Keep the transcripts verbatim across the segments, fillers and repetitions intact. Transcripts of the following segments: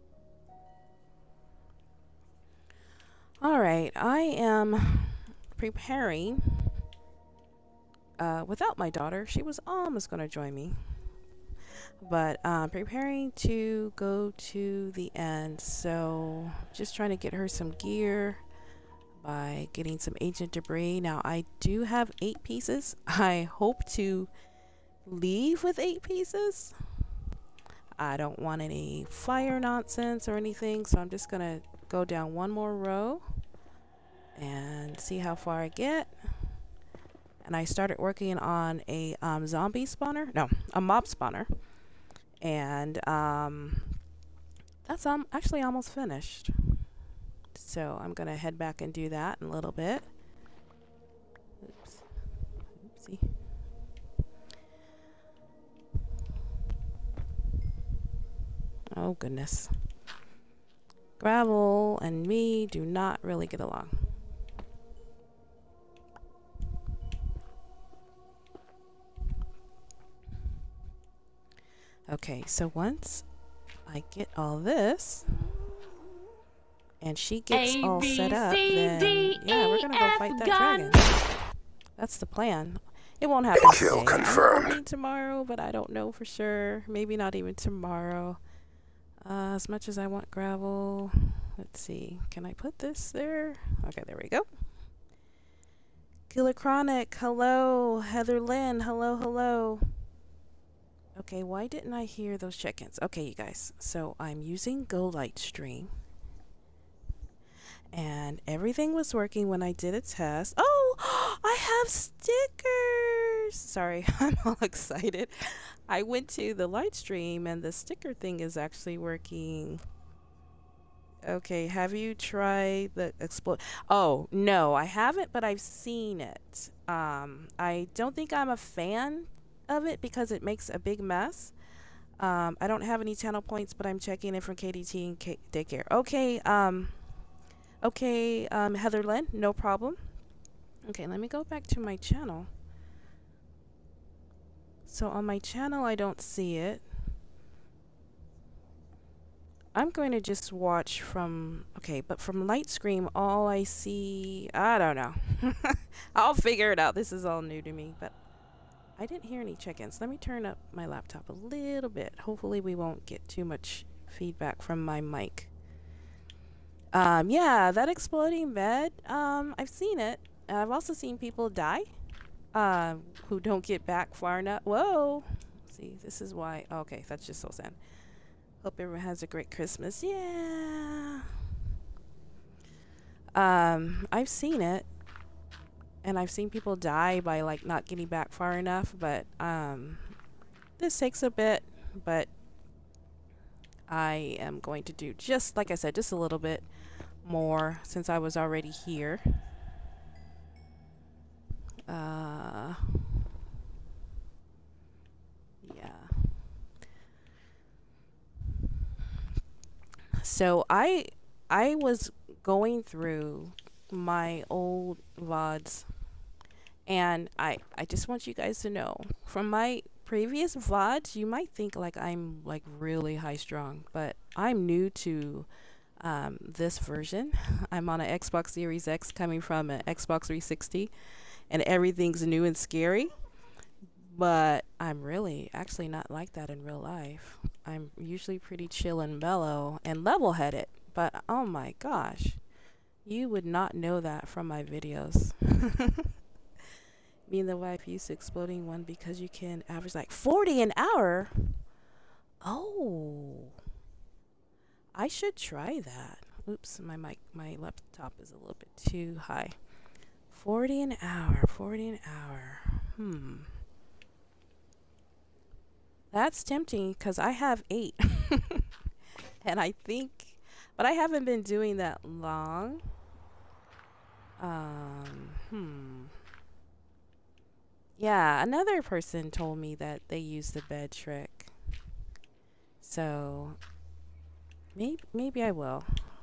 All right, I am preparing uh, without my daughter. She was almost going to join me, but um, preparing to go to the end. So just trying to get her some gear by getting some ancient debris. Now I do have eight pieces. I hope to leave with eight pieces. I don't want any fire nonsense or anything, so I'm just gonna go down one more row and see how far I get. And I started working on a um, zombie spawner, no, a mob spawner, and um, that's um, actually almost finished. So I'm gonna head back and do that in a little bit. Oops. Oopsie. Oh goodness. Gravel and me do not really get along. Okay, so once I get all this and she gets A, all B, set up, C, then D, yeah, we're gonna go E, fight F, that gun. dragon. That's the plan. It won't happen Kill today. confirmed. I'm hoping tomorrow, but I don't know for sure. Maybe not even tomorrow. Uh, as much as I want gravel, let's see. Can I put this there? Okay, there we go. Killer Chronic, hello. Heather Lynn, hello, hello. Okay, why didn't I hear those check-ins? Okay, you guys. So I'm using Go Lightstream. And everything was working when I did a test. Oh, I have stickers. Sorry, I'm all excited. I went to the light stream and the sticker thing is actually working. Okay, have you tried the explode? Oh, no, I haven't, but I've seen it. Um, I don't think I'm a fan of it because it makes a big mess. Um, I don't have any channel points, but I'm checking it from K D T and K Daycare. Okay, um... Okay, um, Heather Lynn, no problem. Okay, let me go back to my channel. So on my channel, I don't see it. I'm going to just watch from, okay, but from Light Scream, all I see, I don't know. I'll figure it out. This is all new to me, but I didn't hear any check-ins. Let me turn up my laptop a little bit. Hopefully we won't get too much feedback from my mic. Um, yeah, that exploding bed, um, I've seen it. And I've also seen people die, uh, who don't get back far enough. Whoa! See, this is why, okay, that's just so sad. Hope everyone has a great Christmas. Yeah! Um, I've seen it. And I've seen people die by, like, not getting back far enough, but, um, this takes a bit, but I am going to do just, like I said, just a little bit more since I was already here. Uh, yeah. So I I was going through my old V O Ds, and I I just want you guys to know from my previous V O Ds, you might think like I'm like really high strung, but I'm new to um, this version. I'm on an Xbox Series X coming from an Xbox three sixty, and everything's new and scary. But I'm really actually not like that in real life. I'm usually pretty chill and mellow and level-headed, but oh my gosh, you would not know that from my videos. Me and the wife used to exploding one because you can average like forty an hour. Oh, I should try that. Oops, my mic, my laptop is a little bit too high. forty an hour, forty an hour. Hmm. That's tempting because I have eight. And I think, but I haven't been doing that long. Um, hmm. Yeah, another person told me that they use the bed trick. So, maybe, maybe I will.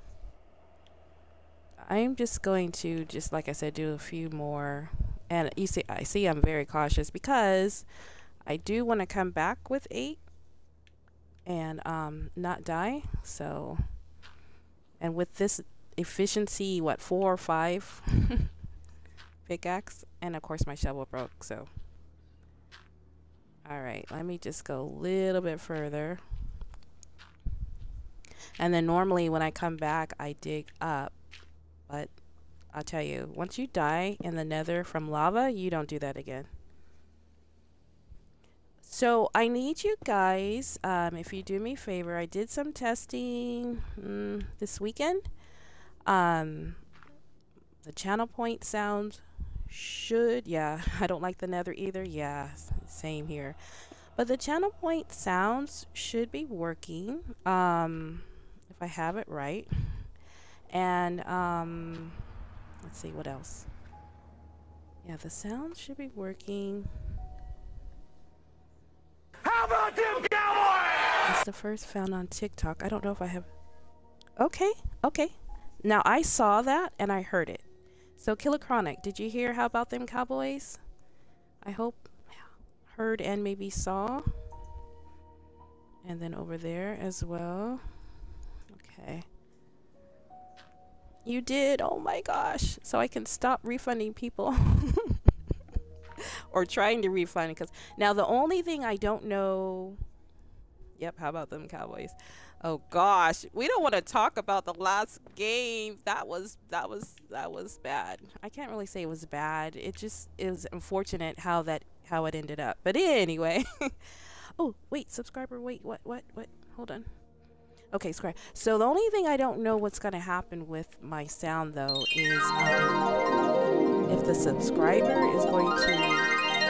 I'm just going to, just like I said, do a few more. And you see, I see I'm very cautious because I do want to come back with eight. and um, not die. So, and with this efficiency, what, four or five pickaxe, and of course my shovel broke. So, all right, let me just go a little bit further. And then normally when I come back, I dig up, but I'll tell you, once you die in the nether from lava, you don't do that again. So I need you guys, um, if you do me a favor, I did some testing mm, this weekend. Um, the channel point sound should, yeah, I don't like the nether either. Yeah, same here. But the channel point sounds should be working, um, if I have it right. And um, let's see what else. Yeah, the sound should be working. How about them Cowboys? It's the first found on TikTok. I don't know if I have. Okay, okay. Now I saw that and I heard it. So Killer Chronic, did you hear How About Them Cowboys? I hope heard and maybe saw. And then over there as well. Okay. You did. Oh my gosh. So I can stop refunding people. Or trying to refund, because now the only thing I don't know. Yep, how about them Cowboys? Oh gosh, we don't want to talk about the last game. That was that was that was bad. I can't really say it was bad. It just it was unfortunate how that how it ended up. But anyway. Oh wait, subscriber. Wait, what what what? Hold on. Okay, subscribe. So the only thing I don't know what's gonna happen with my sound though is um, if the subscriber is going to.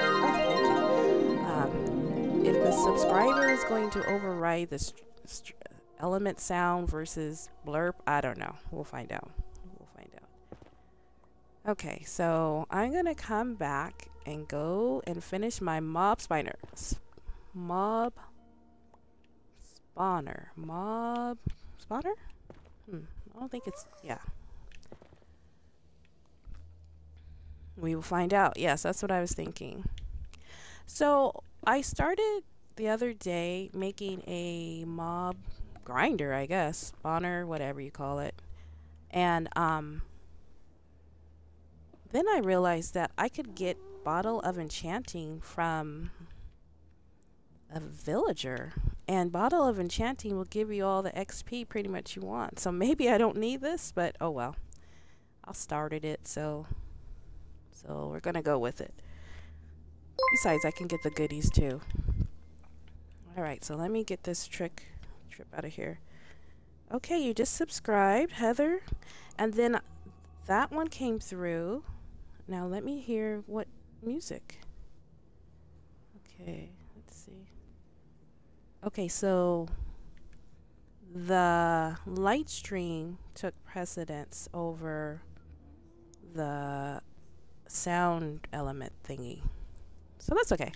Um, if the subscriber is going to override the st st element sound versus blurb, I don't know. We'll find out. We'll find out. Okay, so I'm gonna come back and go and finish my mob spawner. Mob spawner. Mob spawner? Hmm. I don't think it's. Yeah. We will find out. Yes, that's what I was thinking. So I started the other day making a mob grinder, I guess, spawner, whatever you call it. And um, then I realized that I could get Bottle of Enchanting from a villager. And Bottle of Enchanting will give you all the X P pretty much you want. So maybe I don't need this, but oh well. I started it, so so we're gonna go with it. Besides, I can get the goodies too. Alright, so let me get this trick trip out of here. Okay, you just subscribed, Heather. And then that one came through. Now let me hear what music. Okay, let's see. Okay, so the light stream took precedence over the sound element thingy. So that's okay.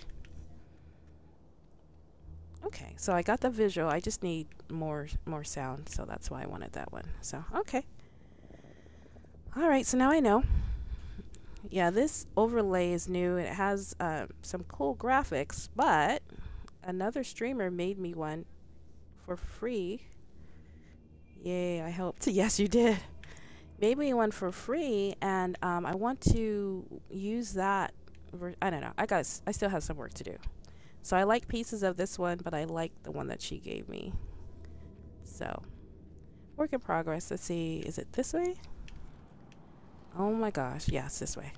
Okay, so I got the visual. I just need more more sound, so that's why I wanted that one. So, okay. Alright, so now I know. Yeah, this overlay is new. It has uh, some cool graphics, but another streamer made me one for free. Yay, I helped. Yes, you did. Made me one for free, and um, I want to use that. I don't know. I got. I still have some work to do. So I like pieces of this one, but I like the one that she gave me. So, work in progress. Let's see. Is it this way? Oh my gosh. Yes, this way.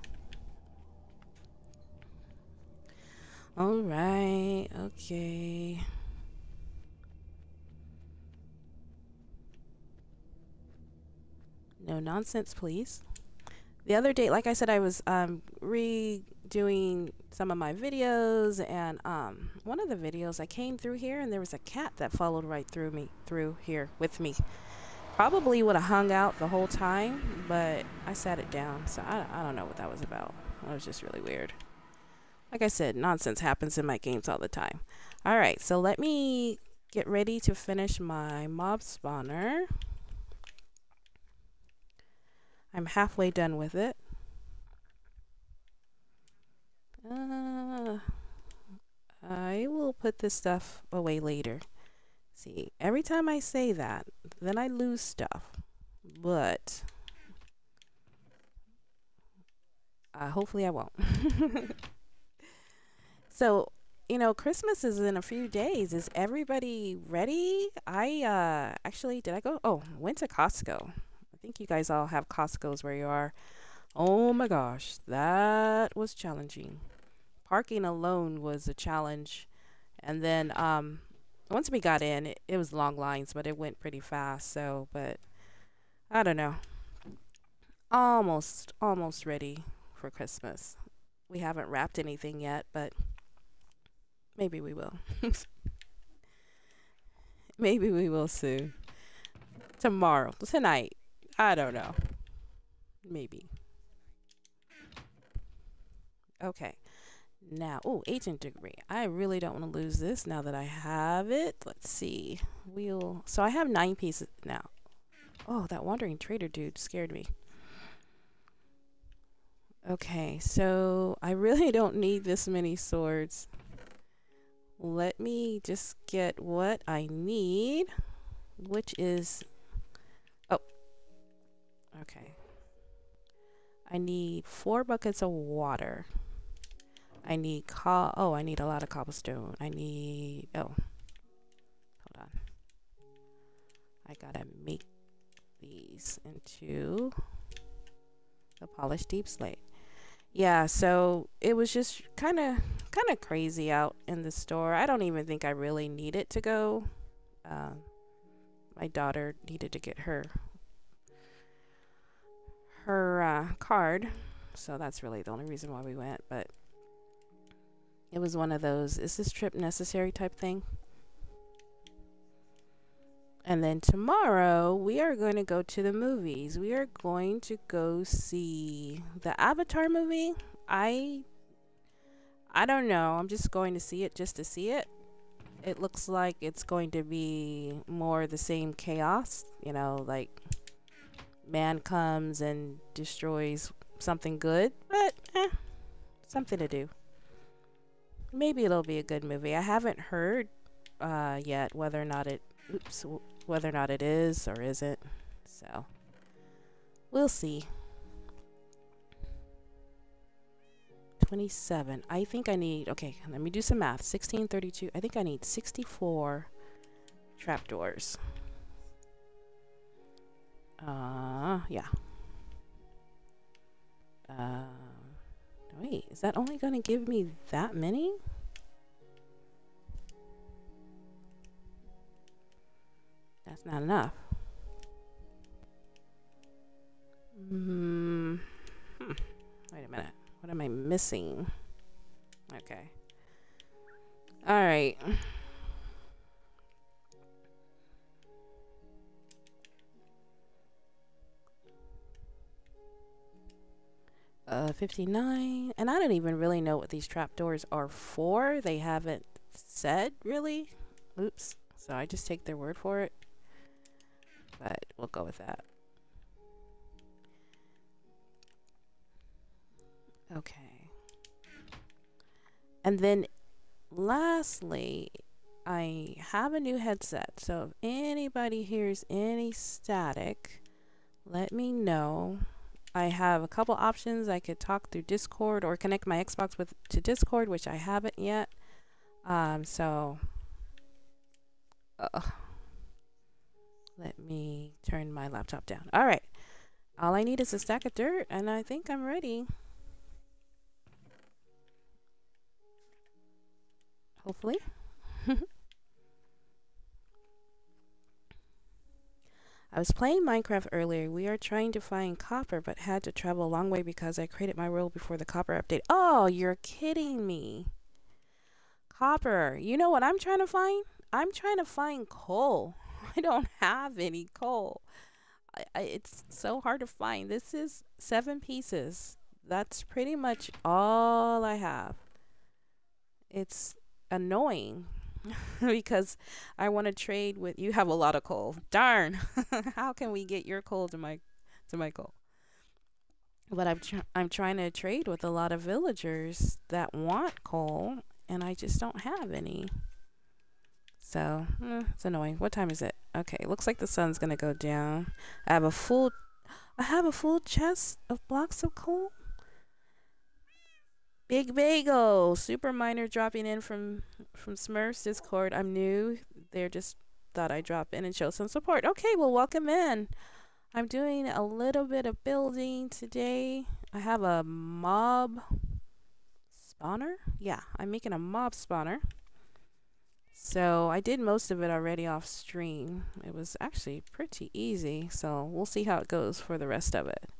All right. Okay. No nonsense, please. The other day, like I said, I was um, redoing some of my videos, and um, one of the videos I came through here, and there was a cat that followed right through me, through here with me. Probably would have hung out the whole time, but I sat it down, so I, I don't know what that was about. That was just really weird. Like I said, nonsense happens in my games all the time. All right, so let me get ready to finish my mob spawner. I'm halfway done with it. Uh, I will put this stuff away later. See, every time I say that, then I lose stuff. But uh, hopefully I won't. So, you know, Christmas is in a few days. Is everybody ready? I uh actually did I go? Oh, went to Costco. I think you guys all have Costco's where you are. Oh my gosh, that was challenging. Parking alone was a challenge. And then um once we got in, it, it was long lines, but it went pretty fast. So, but I don't know. Almost almost ready for Christmas. We haven't wrapped anything yet, but maybe we will. Maybe we will soon. Tomorrow, tonight. I don't know. Maybe. Okay. Now, oh, Ancient Debri. I really don't want to lose this now that I have it. Let's see. We'll. So I have nine pieces now. Oh, that wandering trader dude scared me. Okay, so I really don't need this many swords. Let me just get what I need, which is, oh, okay. I need four buckets of water. I need co- oh, I need a lot of cobblestone. I need, oh, hold on. I gotta make these into the polished deep slate. Yeah, so it was just kind of kind of crazy out in the store. I don't even think I really needed to go. Uh, my daughter needed to get her her uh, card, so that's really the only reason why we went. But it was one of those, is this trip necessary type thing. And then tomorrow we are going to go to the movies. We are going to go see the Avatar movie. I I don't know. I'm just going to see it just to see it. It looks like it's going to be more the same chaos, you know, like man comes and destroys something good, but eh, something to do. Maybe it'll be a good movie. I haven't heard uh, yet whether or not it oops whether or not it is or isn't, so we'll see. twenty-seven. I think I need, okay, let me do some math. sixteen, thirty-two. I think I need sixty-four trapdoors. Uh, yeah. Uh, wait, is that only going to give me that many? That's not enough. Mm, hmm. Wait a minute. What am I missing? Okay. All right. Uh, fifty-nine. And I don't even really know what these trapdoors are for. They haven't said, really. Oops. So I just take their word for it. But we'll go with that. Okay. And then lastly, I have a new headset. So if anybody hears any static, let me know. I have a couple options. I could talk through Discord or connect my Xbox with to Discord, which I haven't yet. Um, so uh, let me turn my laptop down. All right. All I need is a stack of dirt, and I think I'm ready. Hopefully. I was playing Minecraft earlier. We are trying to find copper, but had to travel a long way because I created my world before the copper update. Oh, you're kidding me. Copper. You know what I'm trying to find? I'm trying to find coal. I don't have any coal. I, I, it's so hard to find. This is seven pieces. That's pretty much all I have. It's annoying because I want to trade with you. Have a lot of coal. Darn. How can we get your coal to my to my coal? But I'm tr I'm trying to trade with a lot of villagers that want coal, and I just don't have any. So, eh, it's annoying. What time is it? Okay, looks like the sun's gonna go down. I have a full, I have a full chest of blocks of coal. Big Bagel, Super Miner dropping in from from Smurfs Discord. I'm new. They're just thought I'd drop in and show some support. Okay, well, welcome in. I'm doing a little bit of building today. I have a mob spawner. Yeah, I'm making a mob spawner. So I did most of it already off stream. It was actually pretty easy. So we'll see how it goes for the rest of it.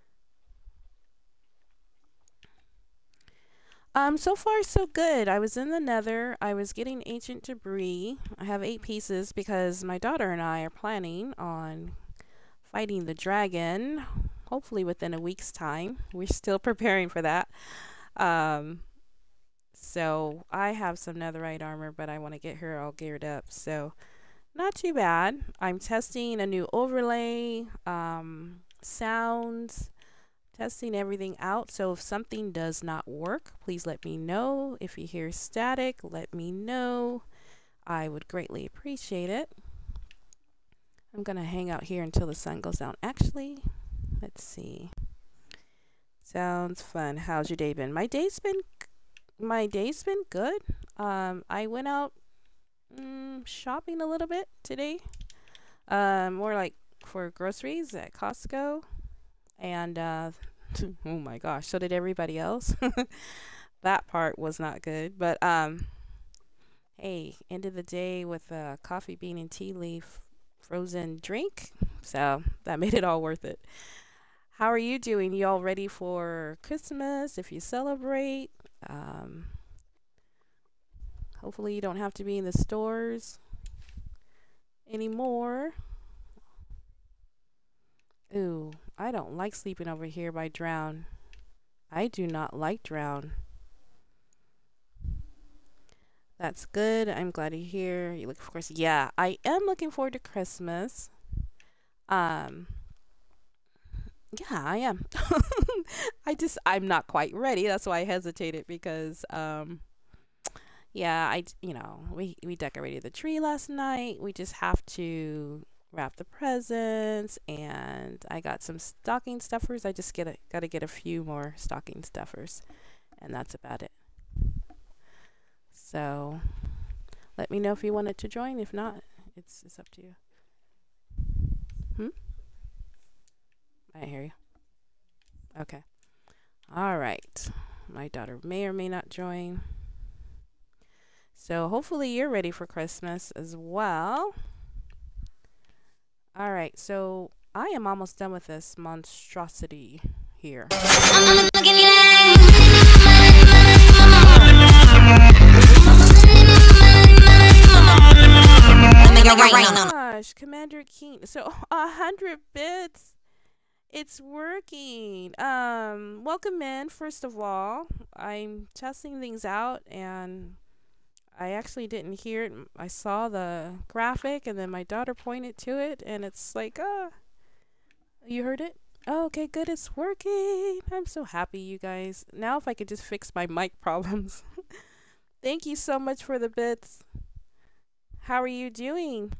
Um, so far so good. I was in the nether. I was getting ancient debris. I have eight pieces because my daughter and I are planning on fighting the dragon, hopefully within a week's time. We're still preparing for that. Um, so I have some netherite armor, but I want to get her all geared up. So not too bad. I'm testing a new overlay, um, sounds, testing everything out. So if something does not work, please let me know. If you hear static, let me know. I would greatly appreciate it. I'm gonna hang out here until the sun goes down. Actually, let's see. Sounds fun. How's your day been? My day's been my day's been good. Um, I went out mm, shopping a little bit today. Um, more like for groceries at Costco. And uh oh my gosh, so did everybody else. That part was not good, but um hey, end of the day with a coffee bean and tea leaf frozen drink, so that made it all worth it. How are you doing? You all ready for Christmas? If you celebrate, um hopefully you don't have to be in the stores anymore. Ooh, I don't like sleeping over here by Drown. I do not like Drown. That's good. I'm glad you're here. You look, of course, yeah, I am looking forward to Christmas. Um, yeah, I am. I just, I'm not quite ready. That's why I hesitated because, um, yeah, I, you know, we, we decorated the tree last night. We just have to wrap the presents, and I got some stocking stuffers. I just get a, gotta get a few more stocking stuffers, and that's about it. So let me know if you wanted to join. If not, it's it's up to you. Hmm? I hear you. Okay. All right. My daughter may or may not join. So hopefully you're ready for Christmas as well. All right, so I am almost done with this monstrosity here. Oh my gosh, Commander King. So a hundred bits. It's working. Um, welcome in. First of all, I'm testing things out, and I actually didn't hear it. I saw the graphic, and then my daughter pointed to it, and it's like, ah, you heard it? Oh, okay, good, it's working. I'm so happy, you guys. Now if I could just fix my mic problems. Thank you so much for the bits. How are you doing?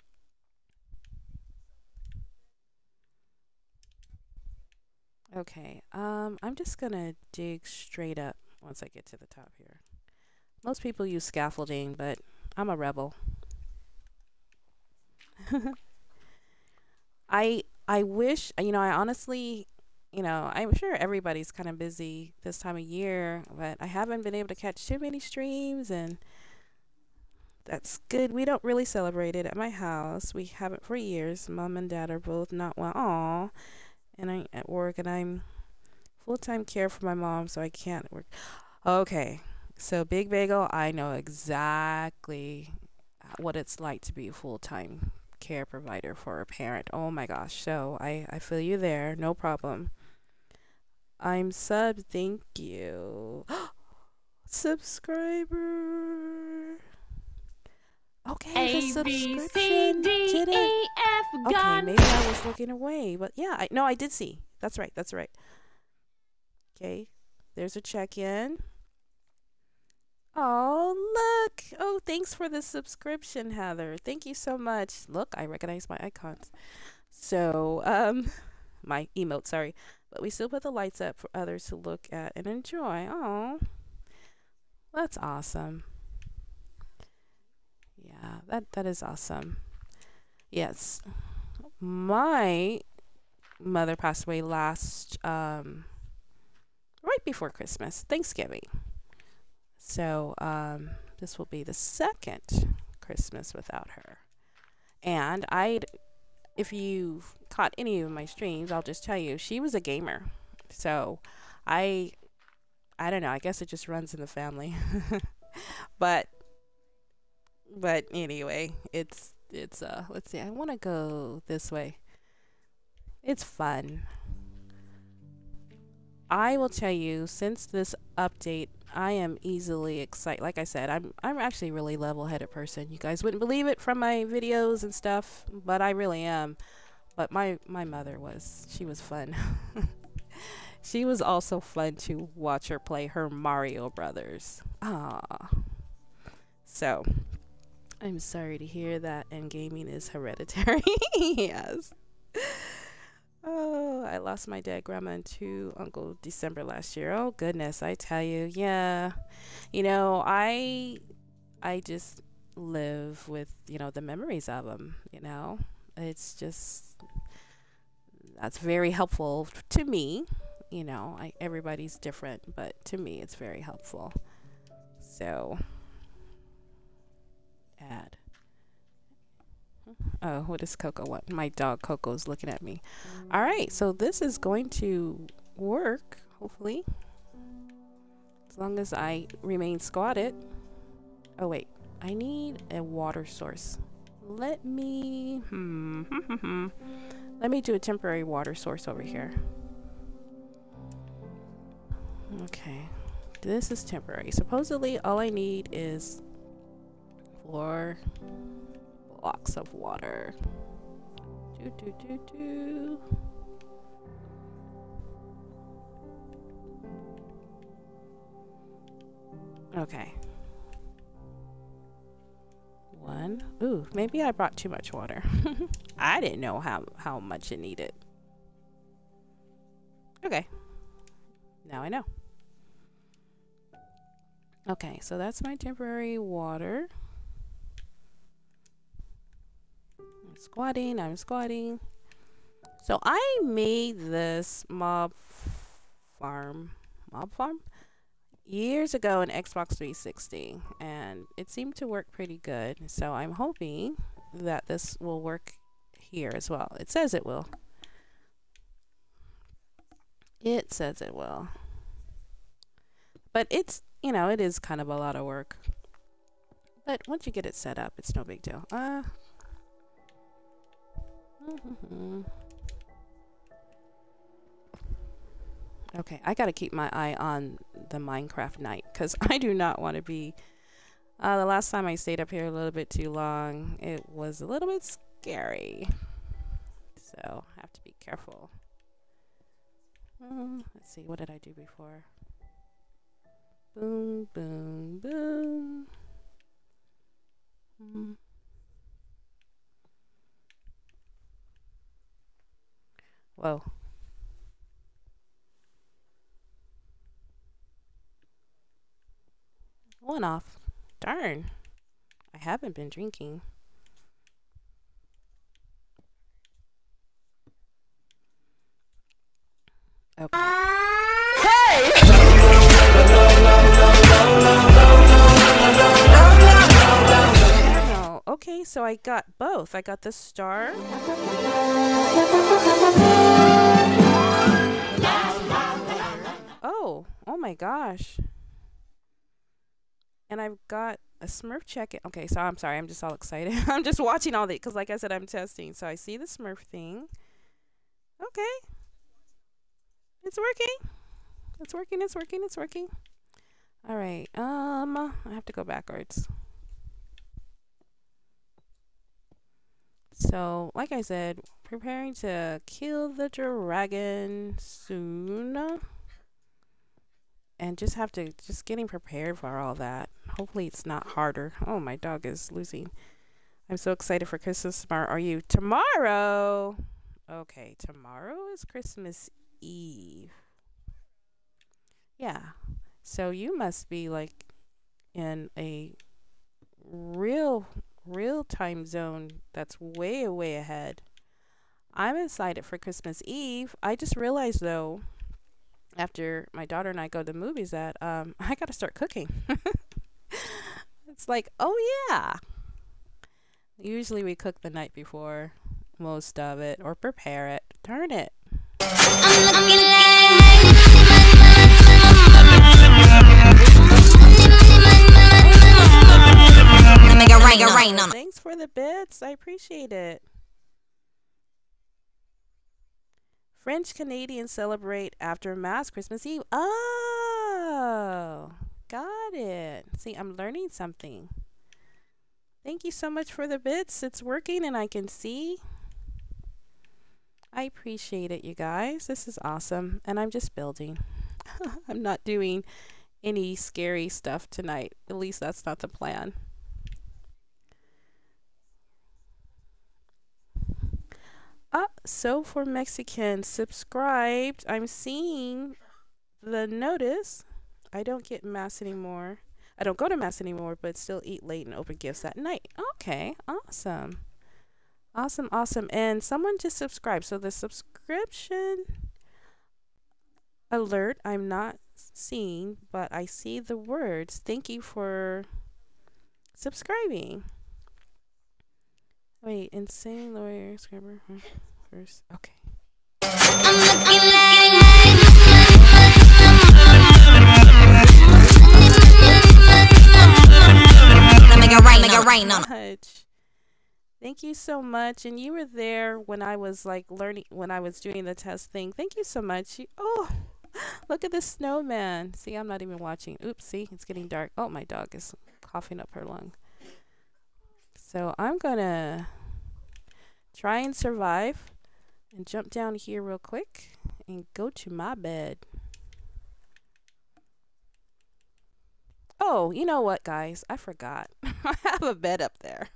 Okay, um, I'm just gonna dig straight up once I get to the top here. Most people use scaffolding, but I'm a rebel. I I wish, you know, I honestly, you know, I'm sure everybody's kind of busy this time of year, but I haven't been able to catch too many streams, and that's good. We don't really celebrate it at my house. We haven't for years. Mom and dad are both not well. Aw. And I'm at work, and I'm full-time care for my mom, so I can't work. Okay. So Big Bagel, I know exactly what it's like to be a full-time care provider for a parent. Oh my gosh. So I, I feel you there. No problem. I'm sub. Thank you. Subscriber. Okay, the subscription did it. Okay, maybe I was looking away. But yeah, I, no, I did see. That's right. That's right. Okay. There's a check-in. Oh, look. Oh, thanks for the subscription, Heather. Thank you so much. Look, I recognize my icons. So, um, my emote, sorry. But we still put the lights up for others to look at and enjoy. Oh, that's awesome. Yeah, that, that is awesome. Yes. My mother passed away last, um, right before Christmas, Thanksgiving. So, um, this will be the second Christmas without her. And I'd, if you caught any of my streams, I'll just tell you, she was a gamer. So, I, I don't know, I guess it just runs in the family. but, but anyway, it's, it's, uh, let's see, I want to go this way. It's fun. I will tell you, since this update, I am easily excited. Like I said, I'm I'm actually a really level-headed person. You guys wouldn't believe it from my videos and stuff, but I really am. But my my mother was, she was fun. She was also fun to watch her play her Mario Brothers. Ah. So, I'm sorry to hear that, and gaming is hereditary. Yes. Oh, I lost my dad, grandma, and two uncle December last year. Oh goodness, I tell you, yeah. You know, I I just live with, you know, the memories of them, you know. It's just, that's very helpful to me. You know, I, everybody's different, but to me it's very helpful. So, add. Oh, what does Coco want? My dog Coco's looking at me. All right, so this is going to work, hopefully. As long as I remain squatted. Oh, wait. I need a water source. Let me... Hmm, hmm, hmm, hmm. Let me do a temporary water source over here. Okay. This is temporary. Supposedly, all I need is four blocks of water. Do, do, do, do. Okay. One. Ooh, maybe I brought too much water. I didn't know how, how much it needed. Okay. Now I know. Okay, so that's my temporary water. I'm squatting, I'm squatting. So I made this mob farm, mob farm? Years ago in Xbox three sixty, and it seemed to work pretty good. So I'm hoping that this will work here as well. It says it will. It says it will. But it's, you know, it is kind of a lot of work. But once you get it set up, it's no big deal. Uh, okay, I gotta keep my eye on the Minecraft night, because I do not want to be... Uh, the last time I stayed up here a little bit too long, it was a little bit scary. So, I have to be careful. Uh, let's see, what did I do before? Boom, boom, boom. Mm. Whoa. One off. Darn. I haven't been drinking. Okay. Hey! Oh, okay, so I got both. I got the star. Oh, oh my gosh. And I've got a Smurf check-in. Okay, so I'm sorry. I'm just all excited. I'm just watching all the, because like I said, I'm testing. So I see the Smurf thing. Okay. It's working. It's working. It's working. It's working. All right. Um, I have to go backwards. So, like I said, preparing to kill the dragon soon. and just have to just getting prepared for all that. Hopefully it's not harder. Oh, my dog is losing. I'm so excited for Christmas tomorrow. Are you? Tomorrow? Okay, tomorrow is Christmas Eve. Yeah. So you must be like in a real, real time zone that's way, way ahead. I'm excited for Christmas Eve. I just realized though, after my daughter and I go to the movies, that um, I got to start cooking. It's like, oh yeah. Usually we cook the night before most of it or prepare it. Darn it. Oh, thanks for the bits. I appreciate it. French Canadians celebrate after Mass Christmas Eve. Oh, got it. See, I'm learning something. Thank you so much for the bits. It's working and I can see. I appreciate it, you guys. This is awesome. And I'm just building. I'm not doing any scary stuff tonight. At least that's not the plan. Ah, so for Mexicans subscribed, I'm seeing the notice. I don't get mass anymore. I don't go to mass anymore, but still eat late and open gifts at night. Okay, awesome. Awesome, awesome. And someone just subscribed. So the subscription alert I'm not seeing, but I see the words. Thank you for subscribing. Wait, insane lawyer, scrubber, first. Okay. I'm looking like rain on it. Thank you so much. And you were there when I was like learning, when I was doing the test thing. Thank you so much. You, oh, look at this snowman. See, I'm not even watching. Oops, see, it's getting dark. Oh, my dog is coughing up her lung. So I'm gonna try and survive and jump down here real quick and go to my bed. Oh, you know what, guys? I forgot. I have a bed up there.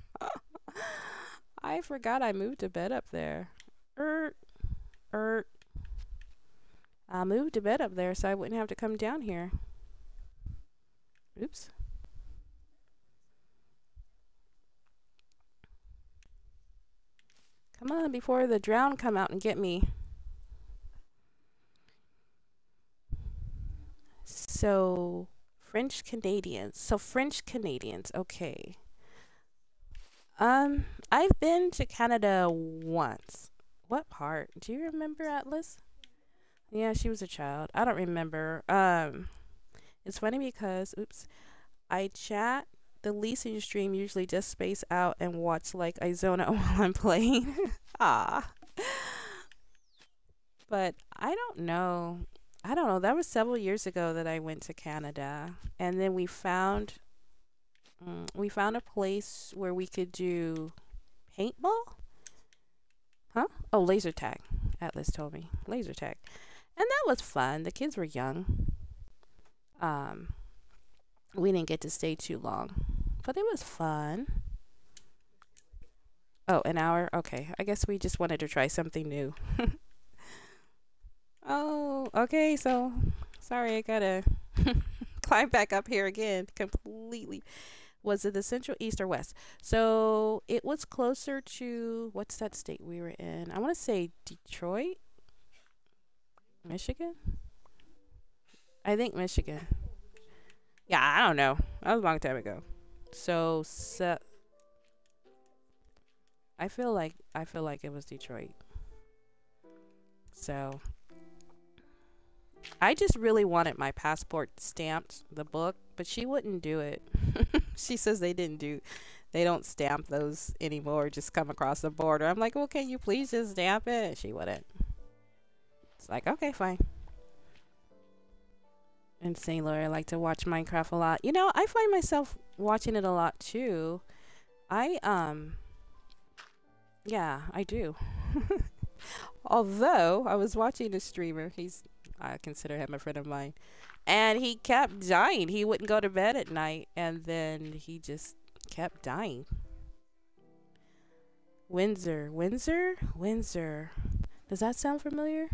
I forgot I moved a bed up there. Er, er. I moved a bed up there so I wouldn't have to come down here. Oops. Come on, before the drown come out and get me. So, French Canadians. So, French Canadians. Okay. Um, I've been to Canada once. What part? Do you remember, Atlas? Yeah, she was a child. I don't remember. Um, it's funny because, oops, I chat. The leasing stream usually just space out and watch like I zone out while I'm playing. Ah. But I don't know. I don't know. That was several years ago that I went to Canada. And then we found um, we found a place where we could do paintball. Huh? Oh, laser tag. Atlas told me. Laser tag. And that was fun. The kids were young. Um we didn't get to stay too long. But it was fun. Oh, an hour? Okay. I guess we just wanted to try something new. Oh, okay. So, sorry, I gotta climb back up here again. Completely. Was it the central, east, or west? So, it was closer to, what's that state we were in? I want to say Detroit? Michigan? I think Michigan. Yeah, I don't know. That was a long time ago. So, so I feel like I feel like it was Detroit. So I just really wanted my passport stamped, the book, but she wouldn't do it. She says they didn't do they don't stamp those anymore, just come across the border. I'm like, well, can you please just stamp it? She wouldn't. It's like, okay, fine. Insane Lawyer, I like to watch Minecraft a lot. You know, I find myself watching it a lot too. I um yeah, I do. Although I was watching a streamer, he's I consider him a friend of mine. And he kept dying. He wouldn't go to bed at night, and then he just kept dying. Windsor, Windsor, Windsor. Does that sound familiar?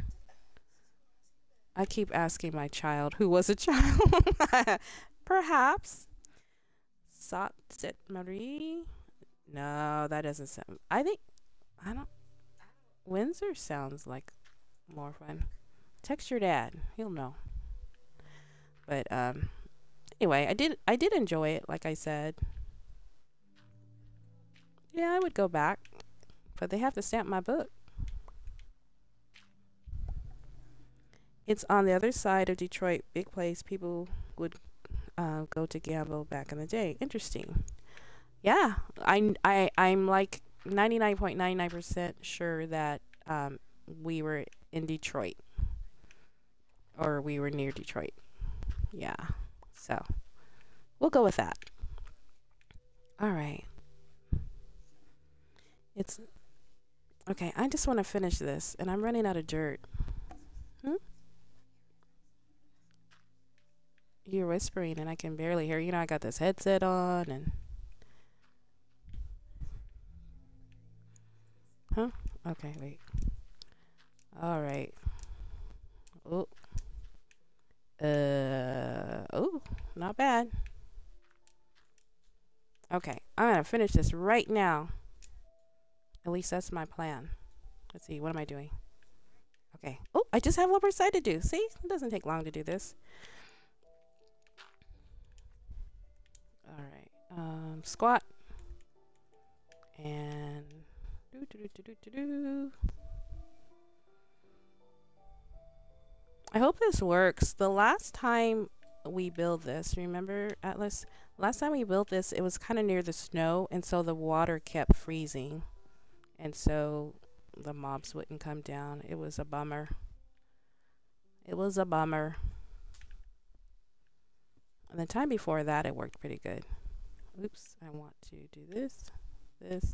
I keep asking my child who was a child. Perhaps. Sat Sit Marie. No, that doesn't sound. I think I don't. Windsor sounds like more fun. Text your dad. He'll know. But um, anyway, I did I did enjoy it. Like I said. Yeah, I would go back, but they have to stamp my book. It's on the other side of Detroit, big place. People would uh, go to gamble back in the day. Interesting. Yeah, I, I, I'm like ninety-nine point nine nine percent sure that um, we were in Detroit. Or we were near Detroit. Yeah, so we'll go with that. All right. It's okay. I just want to finish this, and I'm running out of dirt. Hmm? You're whispering, and I can barely hear. You know, I got this headset on, and huh? Okay, wait. All right. Oh. Uh. Oh, not bad. Okay, I'm gonna finish this right now. At least that's my plan. Let's see, what am I doing? Okay. Oh, I just have upper side to do. See? It doesn't take long to do this. Alright. Um, squat. And do do do do do do. I hope this works. The last time we built this, remember, Atlas? Last time we built this, it was kind of near the snow, and so the water kept freezing. And so the mobs wouldn't come down. It was a bummer. It was a bummer. And the time before that, it worked pretty good. Oops, I want to do this, this.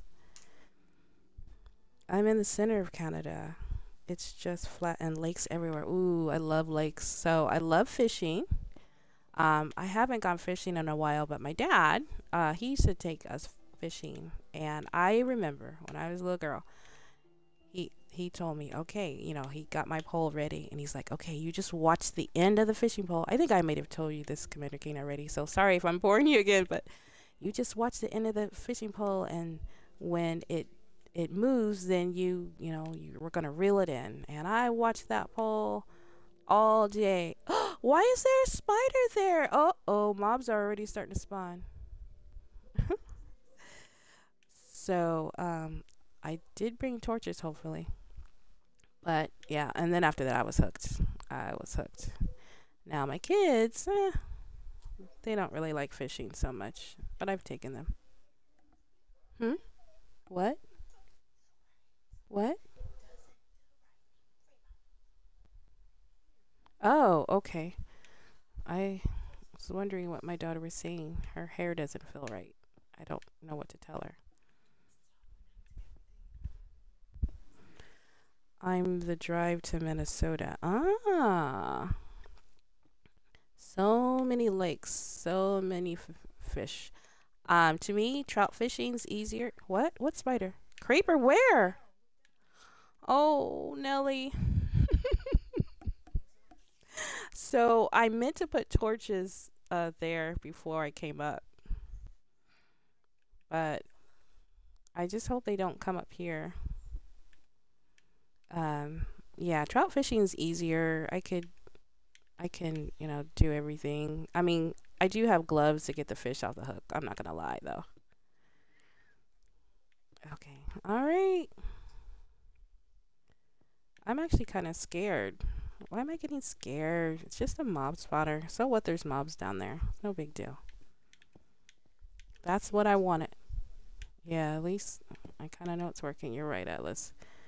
I'm in the center of Canada. It's just flat and lakes everywhere. Ooh, I love lakes. So I love fishing. Um, I haven't gone fishing in a while, but my dad, uh, he used to take us fishing. And I remember when I was a little girl, he he told me, okay, you know, he got my pole ready, and he's like, okay, you just watch the end of the fishing pole. I think I might have told you this, Commander King, already, so sorry if I'm boring you again, but you just watch the end of the fishing pole, and when it it moves, then you, you know, you, we're going to reel it in. And I watched that pole all day. Why is there a spider there? Uh-oh, mobs are already starting to spawn. So, um, I did bring torches, hopefully. But, yeah, and then after that, I was hooked. I was hooked. Now, my kids, eh, they don't really like fishing so much, but I've taken them. Hmm? What? What? Oh, okay. I was wondering what my daughter was saying. Her hair doesn't feel right. I don't know what to tell her. I'm the drive to Minnesota. Ah. So many lakes, so many f fish. Um, to me, trout fishing's easier. What? What spider? Creeper where? Oh, Nelly. So I meant to put torches uh, there before I came up. But I just hope they don't come up here. Um, yeah, trout fishing is easier. I could, I can, you know, do everything. I mean, I do have gloves to get the fish off the hook. I'm not gonna lie, though. Okay, all right. I'm actually kind of scared. Why am I getting scared? It's just a mob spotter. So what? There's mobs down there. No big deal. That's what I wanted. Yeah, at least I kind of know it's working. You're right, Atlas.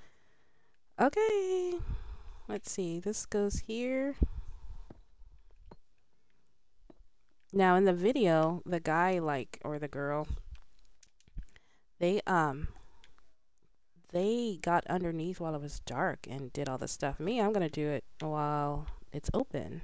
Okay. Let's see. This goes here. Now in the video, the guy, like, or the girl, they um they got underneath while it was dark and did all the stuff. Me, I'm gonna do it while it's open.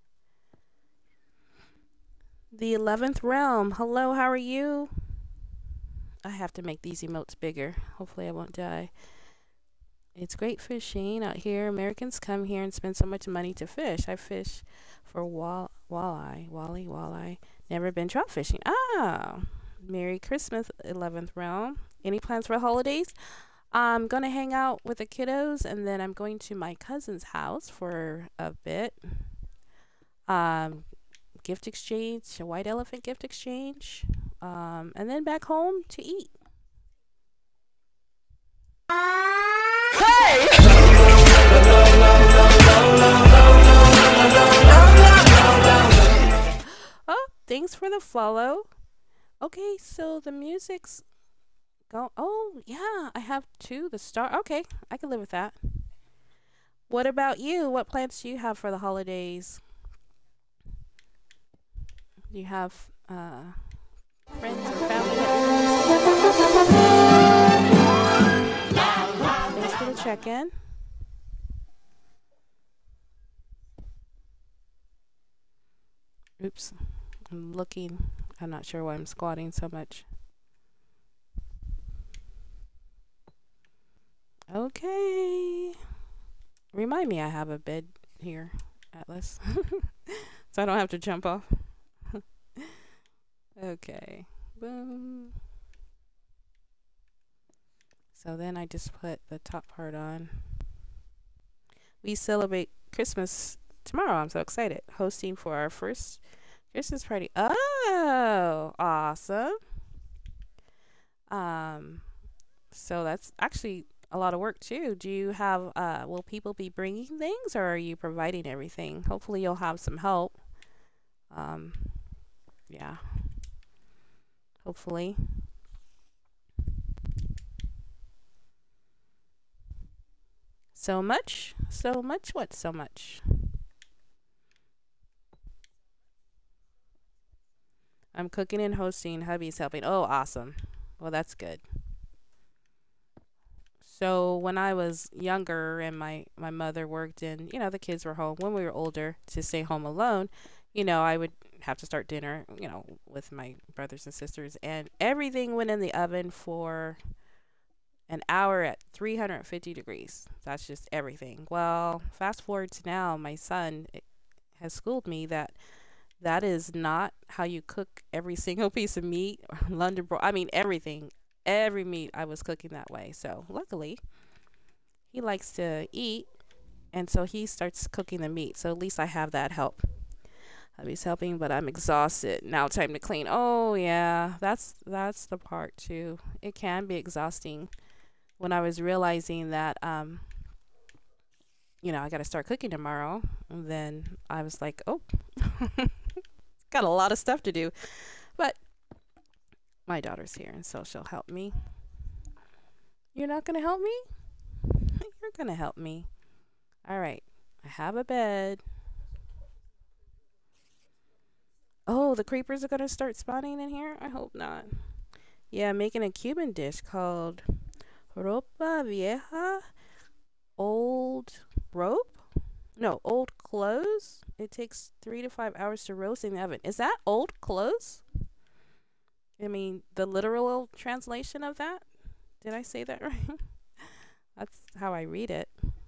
The eleventh realm. Hello, how are you? I have to make these emotes bigger. Hopefully I won't die. It's great fishing out here. Americans come here and spend so much money to fish. I fish for wall walleye, wally, walleye. Never been trout fishing. Ah, Merry Christmas, eleventh realm. Any plans for holidays? I'm gonna hang out with the kiddos, and then I'm going to my cousin's house for a bit. Um, gift exchange, a white elephant gift exchange, um, and then back home to eat. Hey! Oh, thanks for the follow. Okay, so the music's go. Oh, yeah, I have two. The star. Okay, I can live with that. What about you? What plans do you have for the holidays? Do you have uh, friends or family that you're Thanks for the check-in. Oops. I'm looking. I'm not sure why I'm squatting so much. Okay. Remind me I have a bed here, Atlas. So I don't have to jump off. Okay. Boom. So then I just put the top part on. We celebrate Christmas tomorrow. I'm so excited. Hosting for our first Christmas party. Oh, awesome. Um, so that's actually a lot of work too. Do you have, uh, will people be bringing things, or are you providing everything? Hopefully you'll have some help. Um, yeah. Hopefully. So much? So much? What so much? I'm cooking and hosting. Hubby's helping. Oh, awesome. Well, that's good. So when I was younger and my, my mother worked and, you know, the kids were home, when we were older to stay home alone, you know, I would have to start dinner, you know, with my brothers and sisters. And everything went in the oven for an hour at three hundred fifty degrees. That's just everything. Well, fast forward to now, my son has schooled me that that is not how you cook every single piece of meat. London bro I mean everything. Every meat I was cooking that way. So luckily he likes to eat, and so he starts cooking the meat. So at least I have that help. He's helping, but I'm exhausted. Now time to clean. Oh yeah, that's that's the part too. It can be exhausting. When I was realizing that, um, you know, I got to start cooking tomorrow, and then I was like, oh, got a lot of stuff to do. But my daughter's here, and so she'll help me. You're not going to help me? You're going to help me. All right. I have a bed. Oh, the creepers are going to start spawning in here? I hope not. Yeah, I'm making a Cuban dish called ropa vieja, old rope? No, old clothes. It takes three to five hours to roast in the oven. Is that old clothes? I mean, the literal translation of that? Did I say that right? That's how I read it.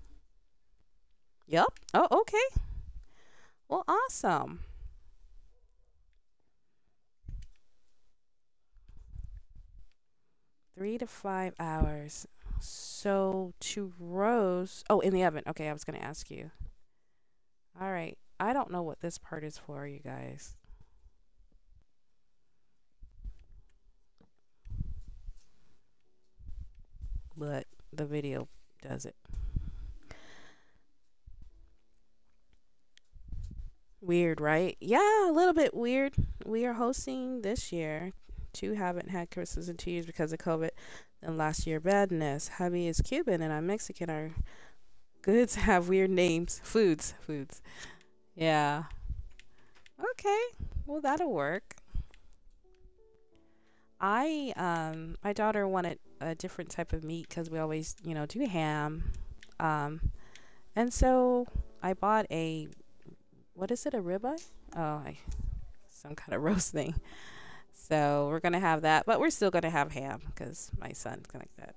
Yep. Oh, okay. Well, awesome. Three to five hours. So to roast. Oh, in the oven. Okay, I was going to ask you. All right. I don't know what this part is for, you guys. But the video does it. Weird, right? Yeah, a little bit weird. We are hosting this year. Two haven't had Christmas in two years because of COVID. And last year, badness. Hubby is Cuban and I'm Mexican. Our goods have weird names. Foods. Foods. Yeah. Okay. Well, that'll work. I, um, my daughter wanted a different type of meat because we always, you know, do ham. Um, and so I bought a what is it? A ribeye? Oh, I, some kind of roast thing. So we're gonna have that, but we're still gonna have ham because my son's gonna like that.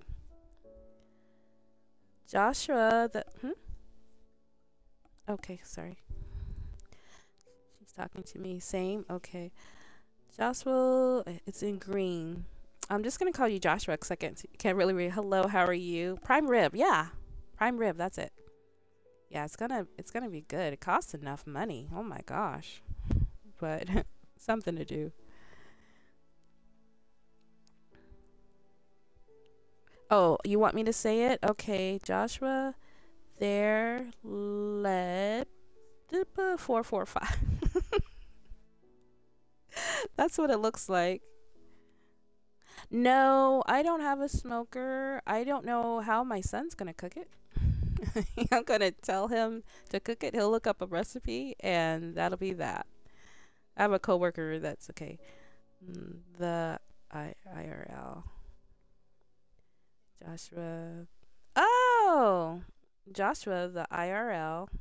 Joshua, the hmm? Okay, sorry. She's talking to me. Same. Okay. Joshua, it's in green. I'm just gonna call you Joshua because I can't can't really read. Hello, how are you? Prime rib, yeah, prime rib. That's it. Yeah, it's gonna it's gonna be good. It costs enough money. Oh my gosh, but something to do. Oh, you want me to say it? Okay, Joshua, there led four four five. That's what it looks like. No, I don't have a smoker. I don't know how my son's gonna cook it. I'm gonna tell him to cook it. He'll look up a recipe, and that'll be that. I have a coworker that's okay. Mm, The I IRL Joshua. Oh, Joshua, the I R L,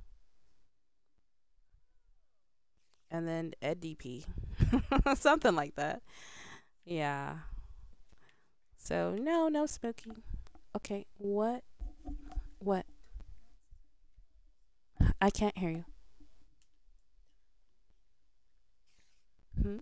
and then Ed D P, something like that. Yeah. So no, no smoking. Okay, what? What? I can't hear you. Hmm?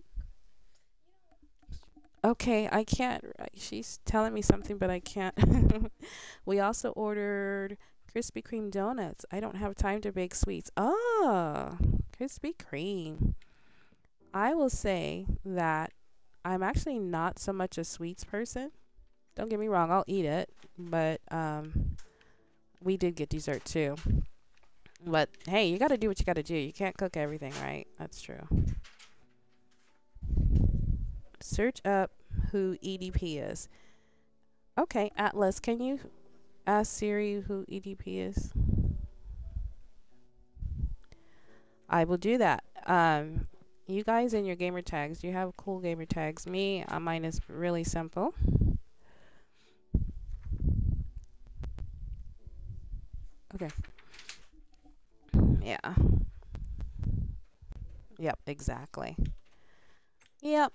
Okay, I can't. She's telling me something, but I can't. We also ordered Krispy Kreme donuts. I don't have time to bake sweets. Oh, Krispy Kreme. I will say that I'm actually not so much a sweets person. Don't get me wrong, I'll eat it, but um, we did get dessert too. But hey, you got to do what you got to do. You can't cook everything, right? That's true. Search up who E D P is. Okay, Atlas, can you ask Siri who E D P is? I will do that. Um, you guys and your gamer tags, you have cool gamer tags. Me, uh, mine is really simple. Okay. Yeah. Yep, exactly. Yep.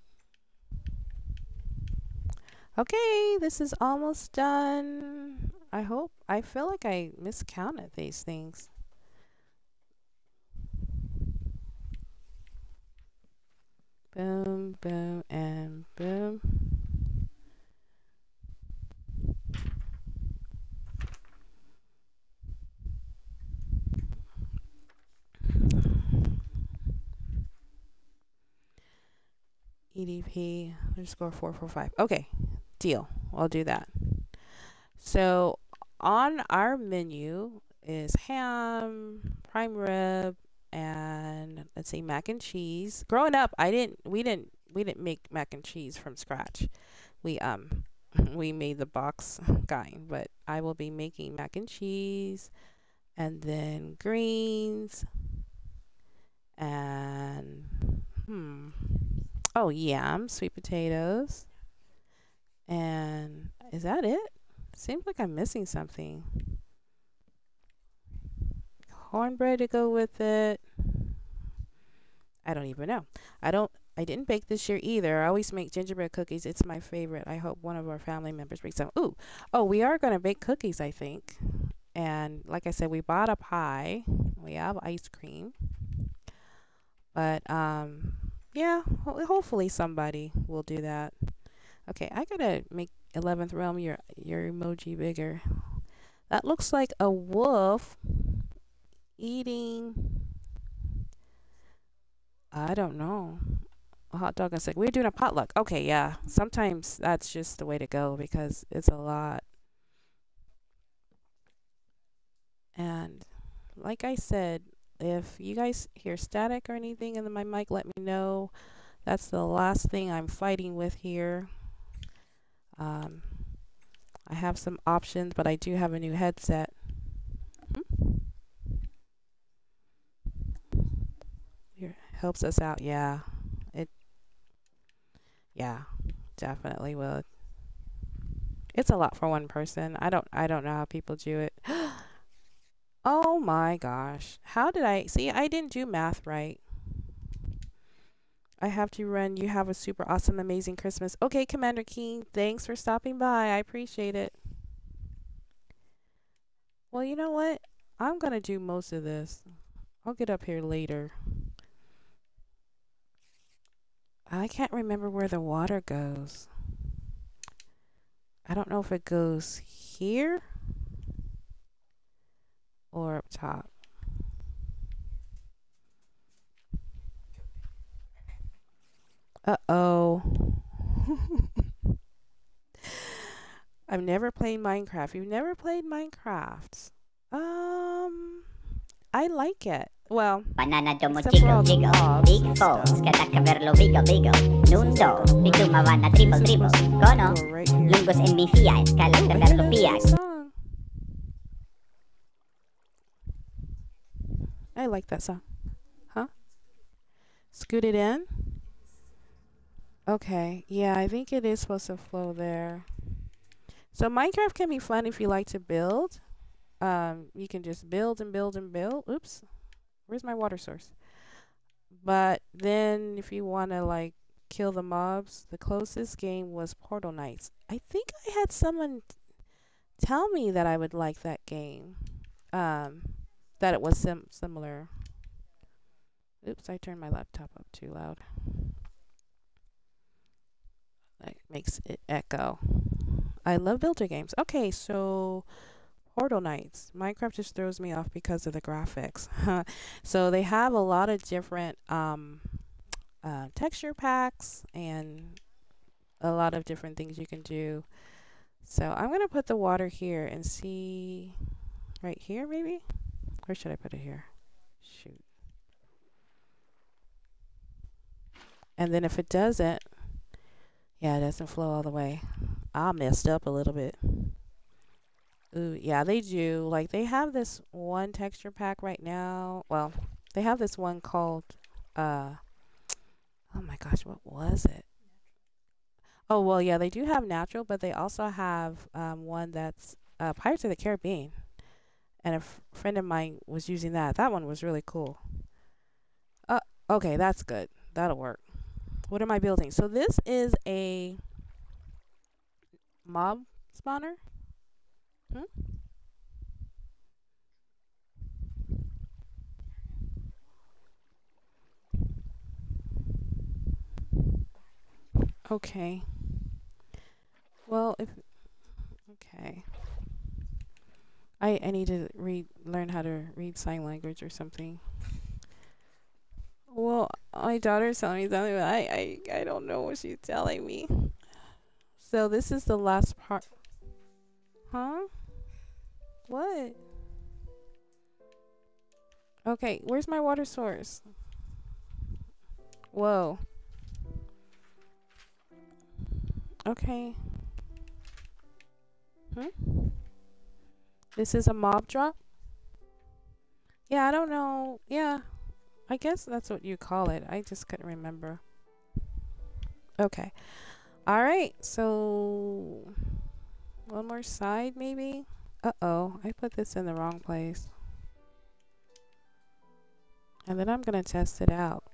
Okay, this is almost done. I hope. I feel like I miscounted these things. Boom, boom, and boom. E D P underscore four four five. Okay, deal. I'll do that. So on our menu is ham, prime rib, and let's see, mac and cheese. Growing up, I didn't. We didn't. We didn't make mac and cheese from scratch. We um we made the box kind, but I will be making mac and cheese, and then greens, and hmm. Oh, yam, sweet potatoes. And is that it? Seems like I'm missing something. Cornbread to go with it. I don't even know. I don't I didn't bake this year either. I always make gingerbread cookies. It's my favorite. I hope one of our family members brings some. Ooh. Oh, we are going to bake cookies, I think. And like I said, we bought a pie. We have ice cream. But um yeah, ho- hopefully somebody will do that. Okay, I gotta make eleventh realm your your emoji bigger. That looks like a wolf eating. I don't know. A hot dog and stick. We're doing a potluck. Okay, yeah. Sometimes that's just the way to go because it's a lot. And like I said, if you guys hear static or anything in my mic, let me know. That's the last thing I'm fighting with here. Um, I have some options, but I do have a new headset. Hmm? Here, helps us out. Yeah, it. Yeah, definitely will. It's a lot for one person. I don't. I don't know how people do it. Oh my gosh. How did I see? I didn't do math right. I have to run. You have a super awesome, amazing Christmas. Okay, Commander King, thanks for stopping by. I appreciate it. Well, you know what? I'm gonna do most of this. I'll get up here later. I can't remember where the water goes. I don't know if it goes here or up top. Uh-oh. I've never played Minecraft. You've never played Minecraft? Um, I like it. Well, Banana domo except for all jiggle the jiggle. mobs Big and foes, stuff. kada kaverlo bigo bigo. Nundo, bitumawana triple triple. Kono, Go right here. lungos en bifiay, kalang Oh, I hear kaverlo that piyag. sweet song. I like that song. Huh? Scoot it in? Okay. Yeah, I think it is supposed to flow there. So Minecraft can be fun if you like to build. Um, you can just build and build and build. Oops. Where's my water source? But then if you want to like kill the mobs, the closest game was Portal Knights. I think I had someone t- tell me that I would like that game. Um, that it was sim- similar. Oops, I turned my laptop up too loud. That makes it echo. I love builder games. Okay, so Portal Knights. Minecraft just throws me off because of the graphics. So they have a lot of different um, uh, texture packs and a lot of different things you can do. So I'm going to put the water here and see right here maybe? Or should I put it here? Shoot. And then if it doesn't, yeah, it doesn't flow all the way. I messed up a little bit. Ooh, yeah, they do. Like, they have this one texture pack right now. Well, they have this one called, uh, oh my gosh, what was it? Oh, well, yeah, they do have natural, but they also have um, one that's uh, Pirates of the Caribbean. And a f- friend of mine was using that. That one was really cool. Uh, okay, that's good. That'll work. What am I building? So this is a mob spawner. Hmm? Okay. Well, if okay, I I need to read learn how to read sign language or something. Well, my daughter's telling me something, but I I I don't know what she's telling me. So this is the last part. Huh? What? Okay, where's my water source? Whoa. Okay. Hmm? This is a mob drop? Yeah, I don't know. Yeah, I guess that's what you call it. I just couldn't remember. Okay. All right. So one more side maybe. Uh-oh, I put this in the wrong place. And then I'm going to test it out.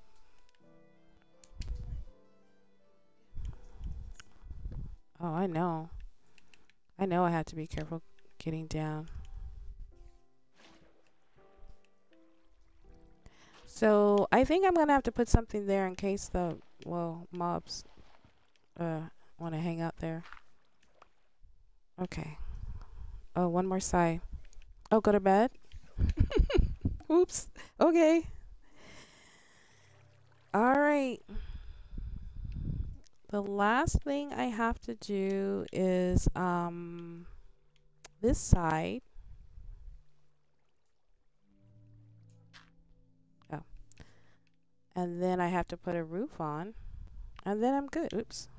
Oh, I know. I know I have to be careful getting down. So I think I'm going to have to put something there in case the, well, mobs uh, want to hang out there. Okay. Oh, one more side. Oh, go to bed? Oops. Okay. All right. The last thing I have to do is um this side. Oh. And then I have to put a roof on. And then I'm good. Oops.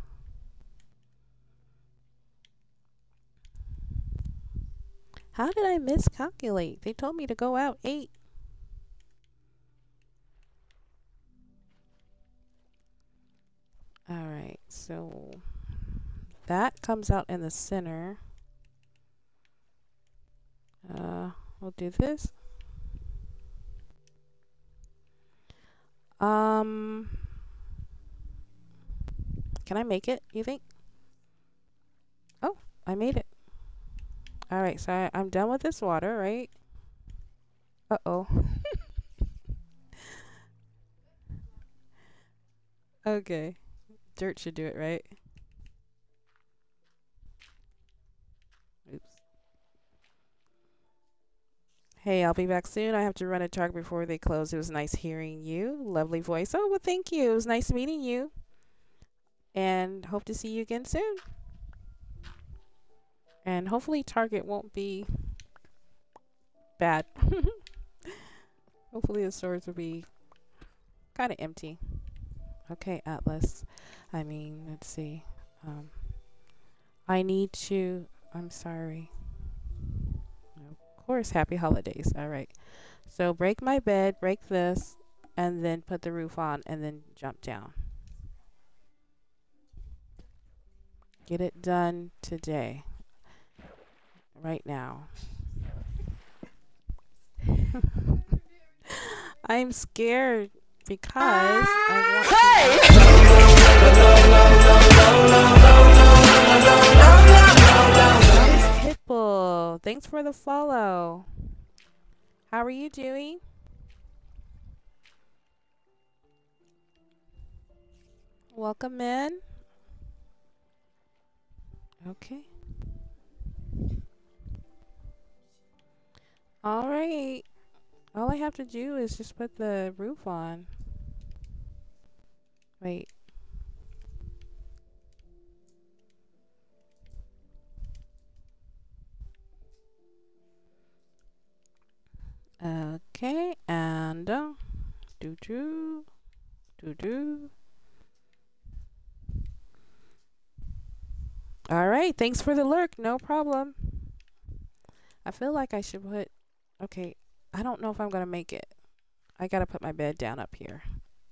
How did I miscalculate? They told me to go out eight. All right. So that comes out in the center. Uh, we'll do this. Um, can I make it, you think? Oh, I made it. All right, so I, I'm done with this water, right? Uh-oh. Okay. Dirt should do it, right? Oops. Hey, I'll be back soon. I have to run a Target before they close. It was nice hearing you. Lovely voice. Oh, well, thank you. It was nice meeting you. And hope to see you again soon. And hopefully Target won't be bad. Hopefully the stores will be kind of empty. Okay, Atlas. I mean, let's see. Um, I need to... I'm sorry. Of course, happy holidays. All right. So break my bed, break this, and then put the roof on, and then jump down. Get it done today. Right now. I'm scared because I want to... Pitbull, thanks for the follow. How are you doing? Welcome in. Okay. All right. All I have to do is just put the roof on. Wait. Okay, and uh, do do do do. All right, thanks for the lurk. No problem. I feel like I should put. Okay, I don't know if I'm gonna make it. I gotta put my bed down up here.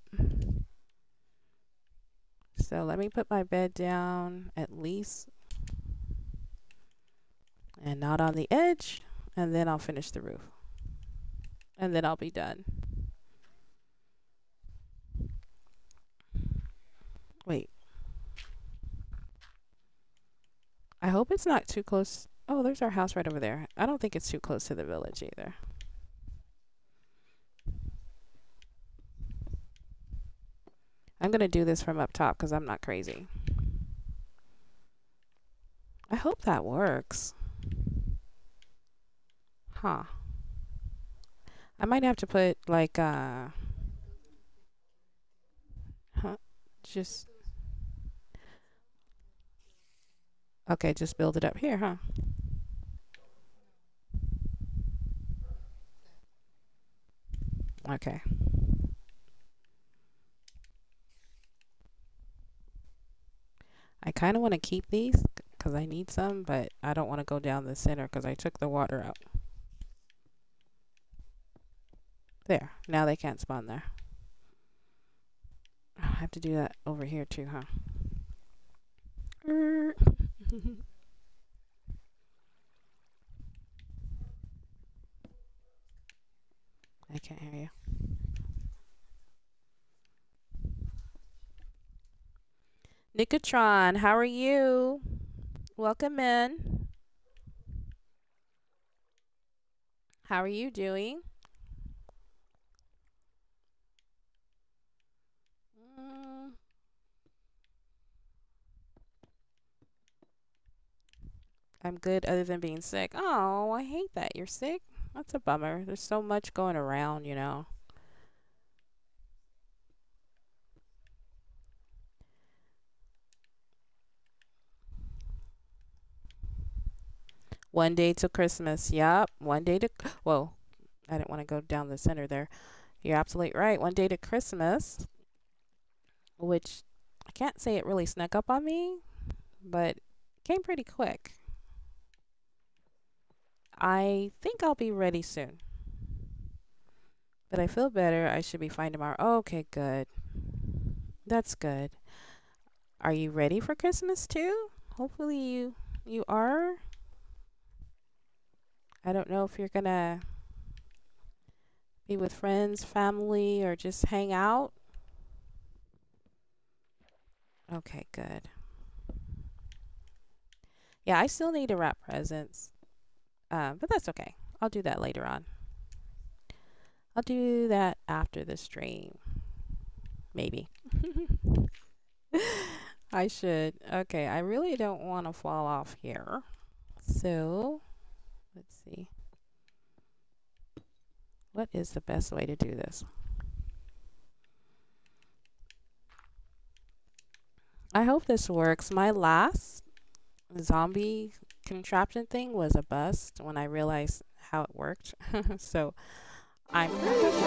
So let me put my bed down at least, and not on the edge, and then I'll finish the roof. And then I'll be done. Wait. I hope it's not too close. Oh, there's our house right over there. I don't think it's too close to the village either. I'm going to do this from up top because I'm not crazy. I hope that works. Huh. I might have to put like uh huh just okay, just build it up here, huh? Okay. I kind of want to keep these because I need some, but I don't want to go down the center because I took the water out. There. Now they can't spawn there. I have to do that over here too, huh? I can't hear you. Nicotron, how are you? Welcome in. How are you doing? Mm. I'm good other than being sick. Oh, I hate that. You're sick? That's a bummer. There's so much going around, you know. One day till Christmas. Yup. One day to... Whoa. I didn't want to go down the center there. You're absolutely right. One day to Christmas. Which I can't say it really snuck up on me, but came pretty quick. I think I'll be ready soon. But I feel better. I should be fine tomorrow. Oh, okay, good. That's good. Are you ready for Christmas too? Hopefully you you are. I don't know if you're gonna be with friends, family, or just hang out. Okay, good. Yeah, I still need to wrap presents. Um, but that's okay. I'll do that later on. I'll do that after the stream. Maybe. I should. Okay, I really don't want to fall off here. So, let's see. What is the best way to do this? I hope this works. My last zombie contraption thing was a bust when I realized how it worked. So, I'm pretty sure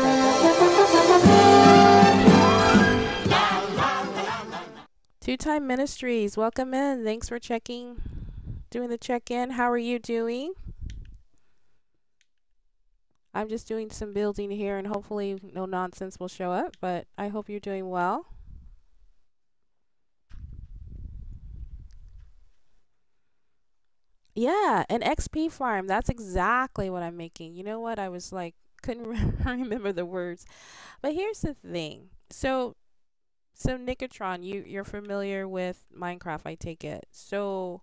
Two Time Ministries, welcome in. Thanks for checking, doing the check-in. How are you doing? I'm just doing some building here, and hopefully no nonsense will show up, but I hope you're doing well. Yeah, an X P farm. That's exactly what I'm making. You know what? I was like, couldn't remember the words. But here's the thing. So, so Nicotron, you, you're familiar with Minecraft, I take it. So,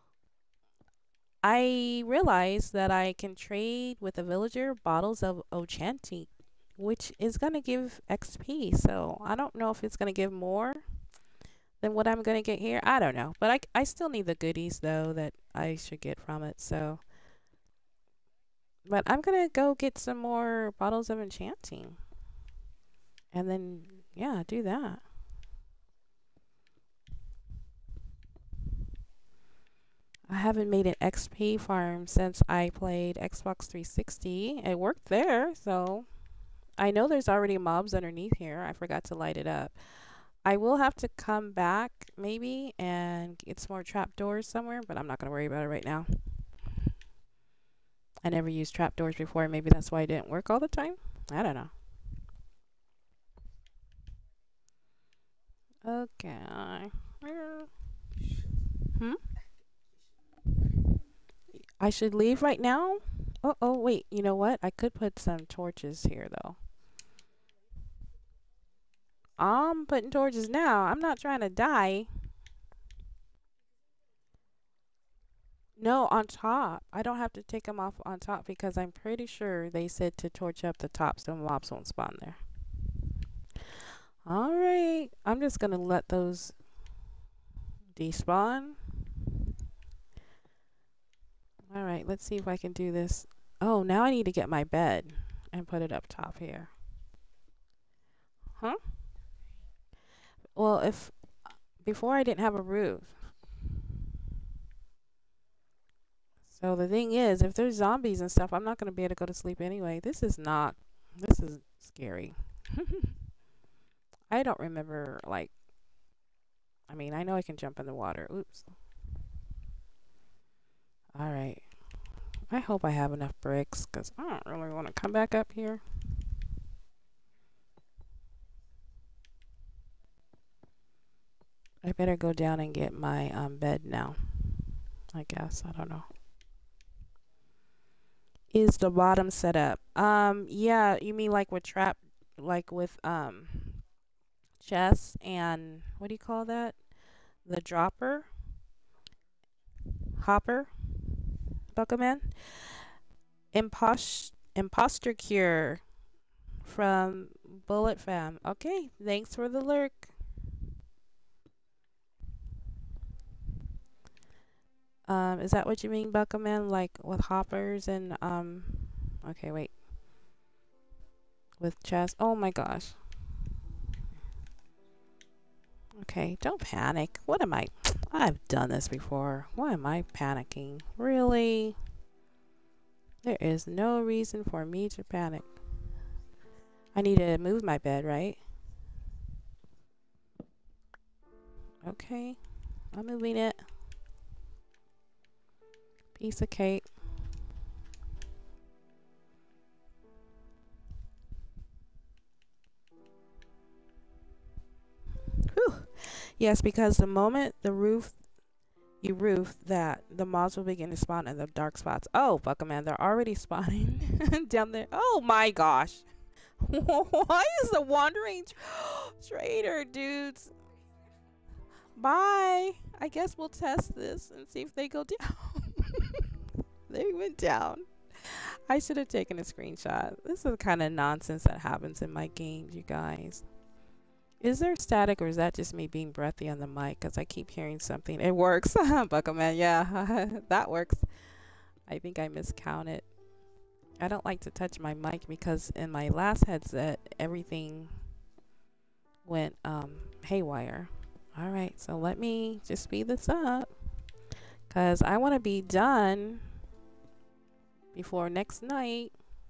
I realized that I can trade with a villager bottles of Ochanti, which is going to give X P. So, I don't know if it's going to give more than what I'm going to get here. I don't know. But I, I still need the goodies, though, that I should get from it. So, but I'm going to go get some more bottles of enchanting. And then, yeah, do that. I haven't made an X P farm since I played Xbox three sixty. It worked there, so I know there's already mobs underneath here. I forgot to light it up. I will have to come back maybe and get some more trapdoors somewhere, but I'm not going to worry about it right now. I never used trapdoors before. Maybe that's why it didn't work all the time. I don't know. Okay. Hmm? I should leave right now? Oh, oh, wait. You know what? I could put some torches here, though. I'm putting torches now. I'm not trying to die. No, on top. I don't have to take them off on top because I'm pretty sure they said to torch up the top so mobs won't spawn there. Alright. I'm just going to let those despawn. Alright, let's see if I can do this. Oh, now I need to get my bed and put it up top here. Huh? Well, if before I didn't have a roof. So the thing is, if there's zombies and stuff, I'm not going to be able to go to sleep anyway. This is not, this is scary. I don't remember, like, I mean, I know I can jump in the water. Oops. Alright. I hope I have enough bricks, because I don't really want to come back up here. I better go down and get my um, bed now. I guess. I don't know. Is the bottom set up? Um, yeah, you mean like with trap, like with um, chests and what do you call that? The dropper? Hopper? Buckaman? Impost imposter cure from Bullet Fam. Okay, thanks for the lurk. Um, is that what you mean, Buckaman? Like with hoppers and um okay, wait. With chest. Oh my gosh. Okay, don't panic. What am I? I've done this before. Why am I panicking? Really? There is no reason for me to panic. I need to move my bed, right? Okay. I'm moving it. Piece of cake. Whew. Yes, because the moment the roof, you roof that, the mobs will begin to spawn in the dark spots. Oh, Buckaman, they're already spawning down there. Oh my gosh. Why is the wandering tra trader, dudes? Bye. I guess we'll test this and see if they go down. They went down. I should have taken a screenshot. This is the kind of nonsense that happens in my games, you guys. Is there static or is that just me being breathy on the mic? Because I keep hearing something. It works. Buckaman, yeah, that works. I think I miscounted. I don't like to touch my mic because in my last headset, everything went um, haywire. All right, so let me just speed this up because I want to be done before next night.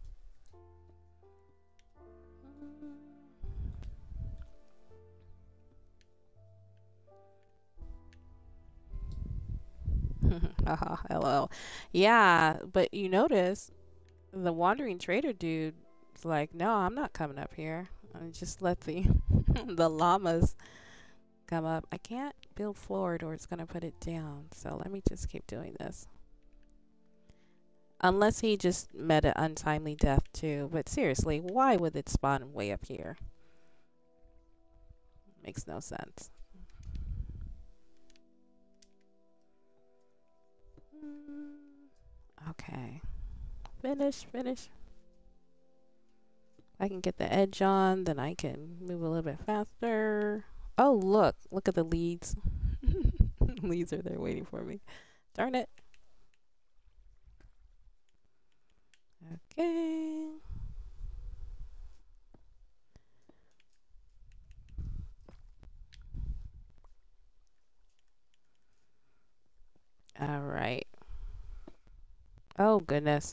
Hello. Yeah, but you notice the wandering trader dude is like, no, I'm not coming up here. I just let the the llamas come up. I can't build forward or it's gonna put it down. So let me just keep doing this. Unless he just met an untimely death too. But seriously, why would it spawn way up here? Makes no sense. Okay. Finish, finish. I can get the edge on, then I can move a little bit faster. Oh, look. Look at the leads. Leads are there waiting for me. Darn it. Okay. All right. Oh, goodness.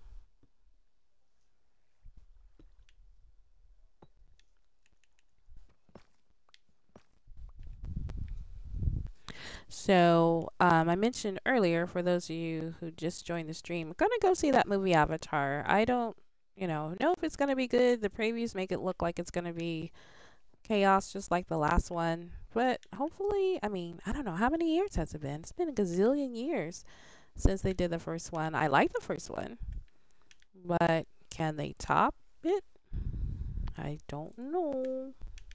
So, um, I mentioned earlier, for those of you who just joined the stream, I'm gonna go see that movie Avatar. I don't, you know, know if it's gonna be good. The previews make it look like it's gonna be chaos, just like the last one. But hopefully, I mean, I don't know, how many years has it been? It's been a gazillion years since they did the first one. I like the first one, but can they top it? I don't know.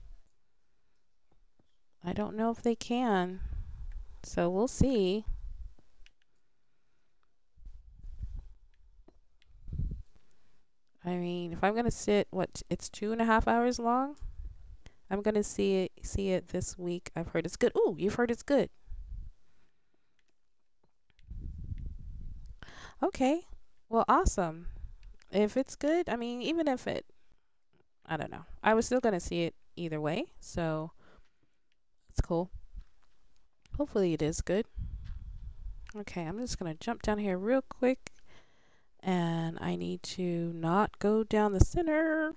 I don't know if they can. So we'll see. I mean, if I'm gonna sit, what, it's two and a half hours long. I'm gonna see it, see it this week. I've heard it's good. Ooh, you've heard it's good. Okay, well, awesome. If it's good, I mean, even if it, I don't know, I was still gonna see it either way. So it's cool. Hopefully it is good. Okay, I'm just gonna jump down here real quick. And I need to not go down the center.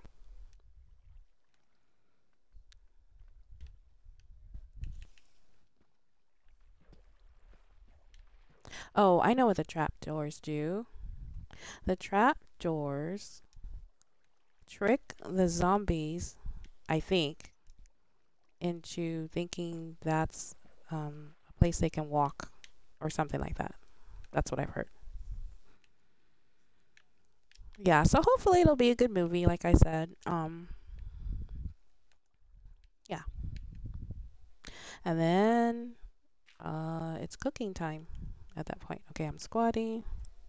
Oh, I know what the trapdoors do. The trapdoors trick the zombies, I think, into thinking that's um, a place they can walk or something like that. That's what I've heard. Yeah, so hopefully it'll be a good movie, like I said. Um, yeah. And then uh, it's cooking time at that point. Okay, I'm squatting.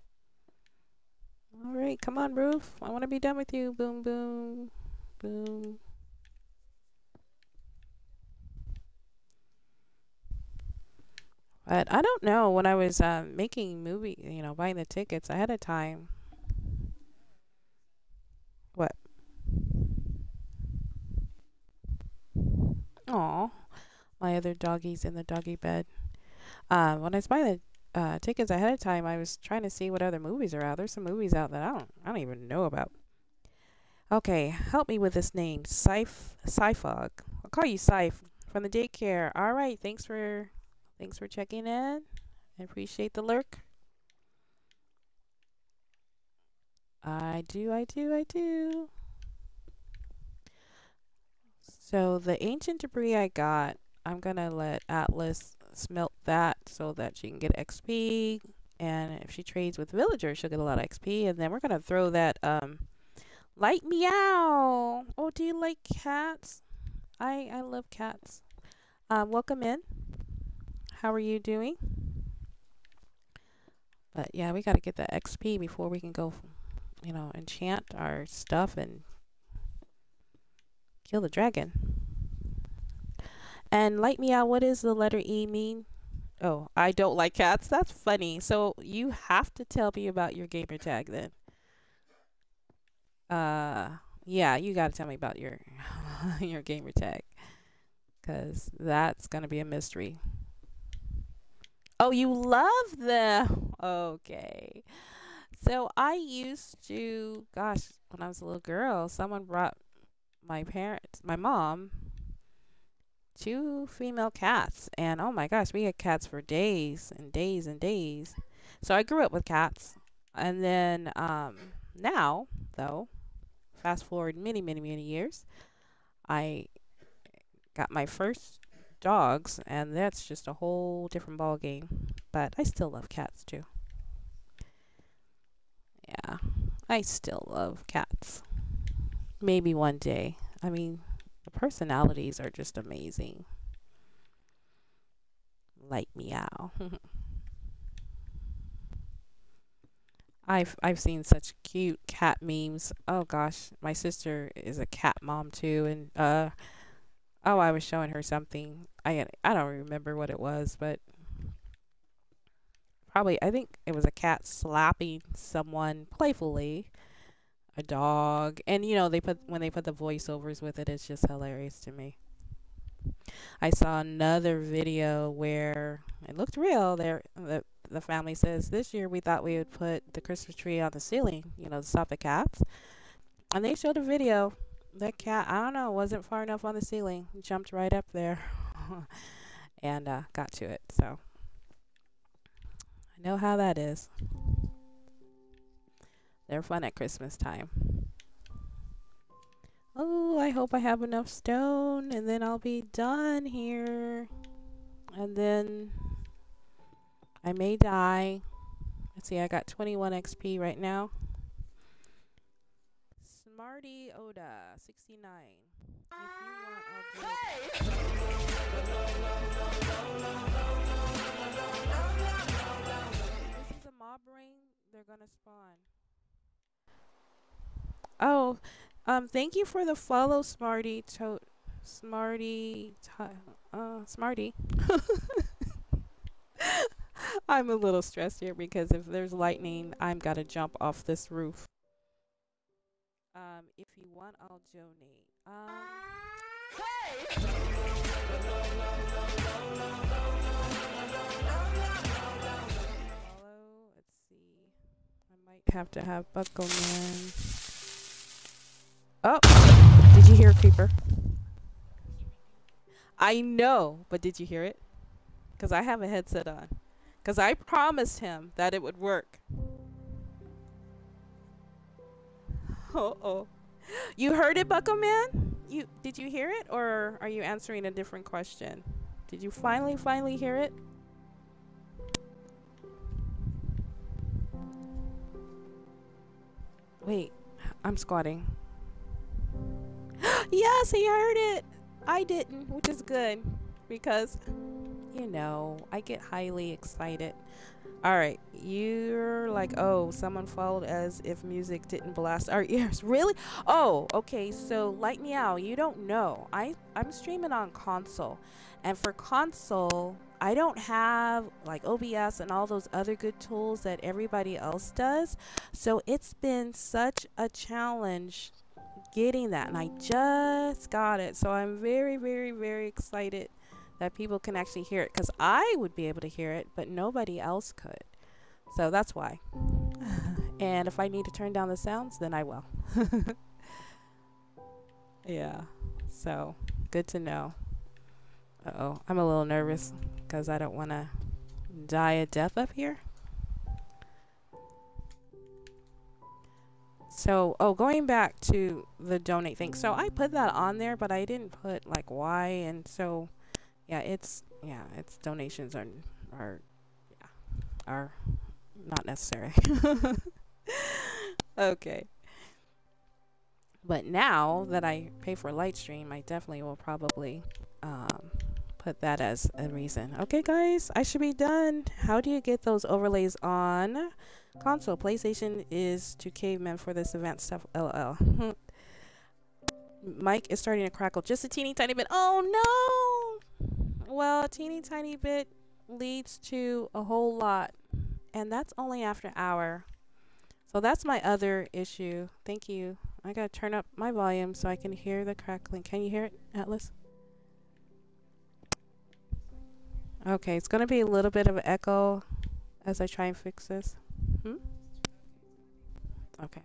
All right, come on, Roof. I want to be done with you. Boom, boom, boom. But I don't know, when I was uh, making movie, you know, buying the tickets ahead of time. What? Aw, my other doggy's in the doggy bed. Um, when I was buying the uh, tickets ahead of time, I was trying to see what other movies are out. There's some movies out that I don't, I don't even know about. Okay, help me with this name, Sif, Sifog. I'll call you Sif from the daycare. All right, thanks for, thanks for checking in. I appreciate the lurk. I do, I do, I do. So the ancient debris I got, I'm gonna let Atlas smelt that so that she can get X P. And if she trades with villagers, she'll get a lot of X P. And then we're gonna throw that um light meow. Oh, do you like cats? I I love cats. Um, welcome in. How are you doing? But yeah, we got to get that X P before we can go, you know, enchant our stuff and kill the dragon. And light me out, what does the letter E mean? Oh, I don't like cats. That's funny. So you have to tell me about your gamer tag then. Uh, yeah, you got to tell me about your your gamer tag, cause that's gonna be a mystery. Oh, you love them. Okay. So I used to, gosh, when I was a little girl, someone brought my parents, my mom, two female cats, and oh my gosh, we had cats for days and days and days. So I grew up with cats, and then um, now, though, fast forward many, many, many years, I got my first dogs, and that's just a whole different ball game. But I still love cats too. Yeah, I still love cats. Maybe one day. I mean, the personalities are just amazing. Like meow. I've I've seen such cute cat memes. Oh gosh, my sister is a cat mom too, and uh oh, I was showing her something. I I don't remember what it was, but probably I think it was a cat slapping someone playfully, a dog, and you know they put when they put the voiceovers with it, it's just hilarious to me. I saw another video where it looked real. There, the the family says this year we thought we would put the Christmas tree on the ceiling, you know, to stop the cats, and they showed a video. That cat, I don't know, wasn't far enough on the ceiling, jumped right up there, and uh, got to it. So I know how that is. They're fun at Christmas time. Oh, I hope I have enough stone, and then I'll be done here. And then I may die. Let's see, I got twenty-one X P right now. Smarty Oda, sixty-nine. If you want, I'll do it. This is a mob ring. They're gonna spawn. Oh, um, thank you for the follow, Smarty. To Smarty, uh, Smarty. I'm a little stressed here because if there's lightning, I'm gotta jump off this roof. Um, if you want, I'll donate. Um, hey! Follow. Let's see. I might have to have Buckle Man. Oh, did you hear Creeper? I know, but did you hear it? Because I have a headset on. Because I promised him that it would work. Uh-oh. You heard it, Buckle Man? You, did you hear it? Or are you answering a different question? Did you finally, finally hear it? Wait, I'm squatting. Yes, he heard it. I didn't, which is good because, you know, I get highly excited. All right, you're like, oh, someone followed as if music didn't blast our ears. Really? Oh, okay. So, like me out. You don't know. I I'm streaming on console, and for console, I don't have like O B S and all those other good tools that everybody else does. So it's been such a challenge getting that, and I just got it. So I'm very, very, very excited that people can actually hear it, because I would be able to hear it, but nobody else could. So that's why. And if I need to turn down the sounds, then I will. Yeah. So good to know. Uh-oh. I'm a little nervous because I don't want to die a death up here. So, oh, going back to the donate thing. So I put that on there, but I didn't put like why, and so yeah, it's yeah, it's donations are are yeah, are not necessary. Okay. But now that I pay for Lightstream, I definitely will probably um put that as a reason. Okay, guys, I should be done. How do you get those overlays on console? PlayStation is to cavemen for this advanced stuff. L O L. Mike is starting to crackle just a teeny tiny bit. Oh no! Well, a teeny tiny bit leads to a whole lot, and that's only after an hour. So that's my other issue. Thank you. I gotta turn up my volume so I can hear the crackling. Can you hear it, Atlas? Okay, it's gonna be a little bit of an echo as I try and fix this. Hmm? Okay.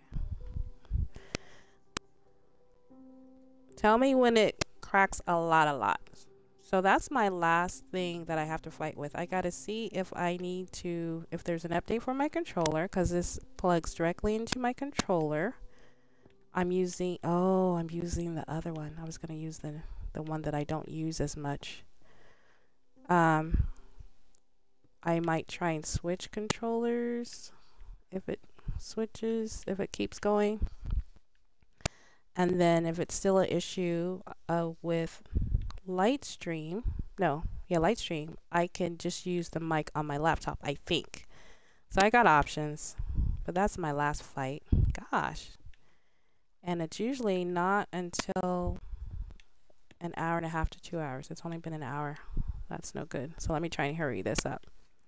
Tell me when it cracks a lot, a lot. So that's my last thing that I have to fight with. I gotta see if I need to, if there's an update for my controller, because this plugs directly into my controller. I'm using, oh, I'm using the other one. I was gonna use the, the one that I don't use as much. Um, I might try and switch controllers if it switches, if it keeps going. And then if it's still an issue uh, with Lightstream, no, yeah, Lightstream, I can just use the mic on my laptop, I think. So I got options, but that's my last fight. Gosh. And it's usually not until an hour and a half to two hours. It's only been an hour. That's no good. So let me try and hurry this up.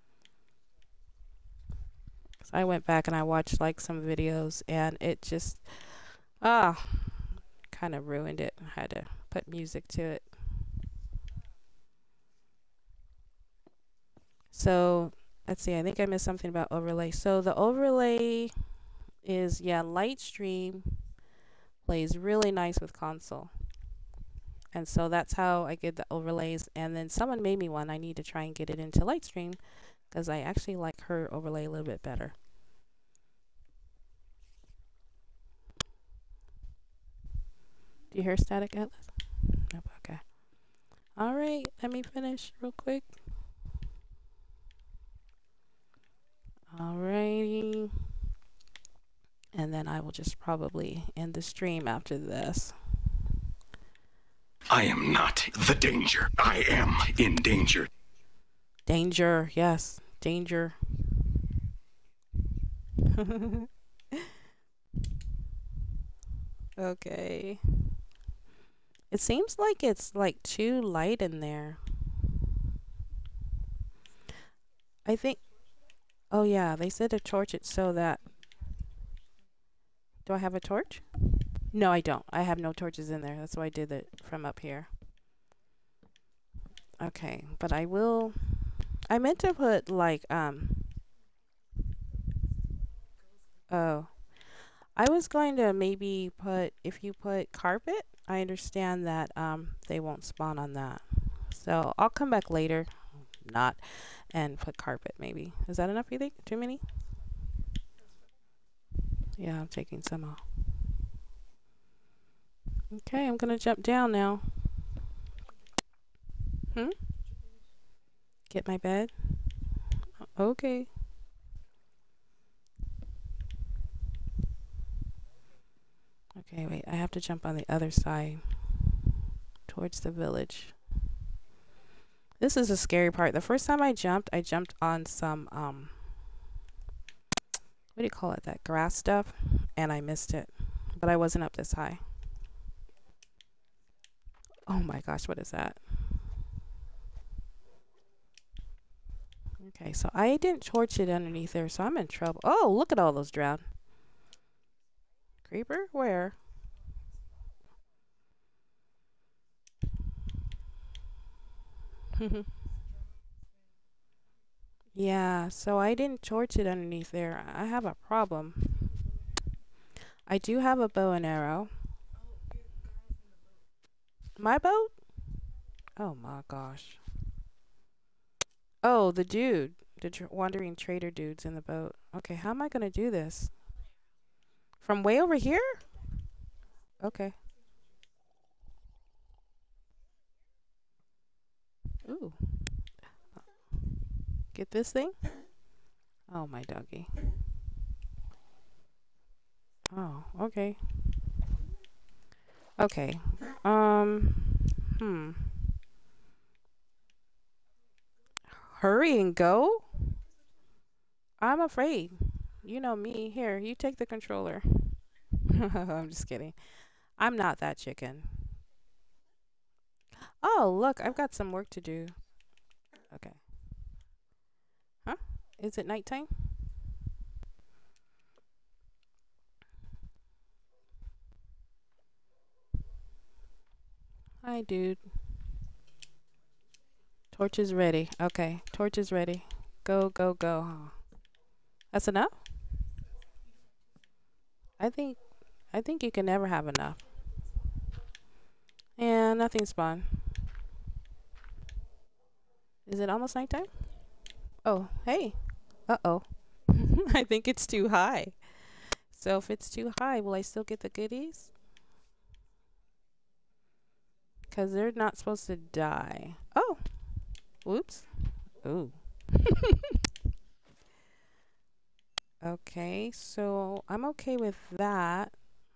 So I went back and I watched like some videos and it just, ah, kind of ruined it. I had to put music to it. So let's see, I think I missed something about overlay. So the overlay is, yeah, Lightstream plays really nice with console. And so that's how I get the overlays. And then someone made me one. I need to try and get it into Lightstream because I actually like her overlay a little bit better. Do you hear static, Atlas? Nope, okay. All right, let me finish real quick. Alrighty. And then I will just probably end the stream after this. I am not the danger. I am in danger. Danger, yes, danger. Okay. It seems like it's like too light in there. I think, oh yeah, they said to torch it so that, do I have a torch? No, I don't. I have no torches in there. That's why I did it from up here. Okay, but I will, I meant to put like, um, oh, I was going to maybe put, if you put carpet, I understand that um, they won't spawn on that. So I'll come back later, not, and put carpet maybe. Is that enough, you think? Too many? Yeah, I'm taking some off. Okay, I'm gonna jump down now. Hmm? Get my bed? Okay. Okay, wait, I have to jump on the other side towards the village. This is a scary part. The first time I jumped, I jumped on some, um, what do you call it, that grass stuff, and I missed it, but I wasn't up this high. Oh my gosh, what is that? Okay, so I didn't torch it underneath there, so I'm in trouble. Oh, look at all those drowned. Creeper? Where? Yeah, so I didn't torch it underneath there. I have a problem. I do have a bow and arrow. My boat? Oh my gosh. Oh, the dude. The tr wandering trader dude's in the boat. Okay, how am I gonna do this? From way over here? Okay. Ooh. Get this thing? Oh, my doggy. Oh, okay. Okay. Um, hmm. Hurry and go? I'm afraid. You know me. Here, you take the controller. I'm just kidding. I'm not that chicken. Oh, look, I've got some work to do. Okay. Huh? Is it nighttime? Hi, dude. Torch is ready. Okay, torch is ready. Go, go, go. That's enough? I think I think you can never have enough. And nothing spawned. Is it almost nighttime? Oh, hey. Uh-oh. I think it's too high. So if it's too high, will I still get the goodies? Because they're not supposed to die. Oh. Whoops. Ooh. Okay, so I'm okay with that.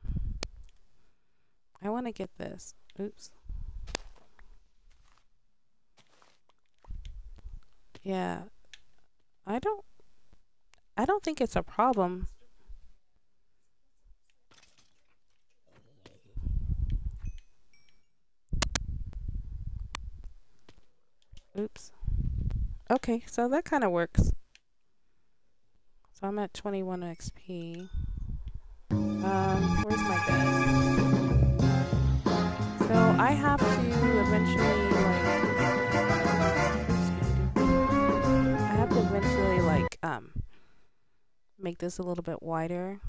I want to get this. Oops. Yeah. I don't I don't think it's a problem. Oops. Okay, so that kind of works. So I'm at twenty-one X P. Um, where's my bed? So I have to eventually like I have to eventually like um make this a little bit wider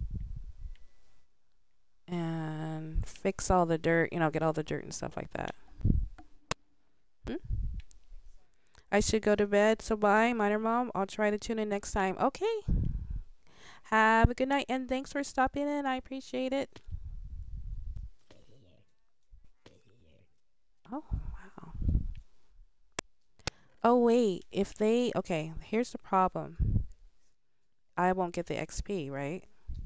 and fix all the dirt, you know, get all the dirt and stuff like that. Hmm? I should go to bed, so bye, Miner Mom. I'll try to tune in next time. Okay. Have a good night, and thanks for stopping in. I appreciate it. Oh, wow. Oh, wait. If they... Okay, here's the problem. I won't get the X P, right?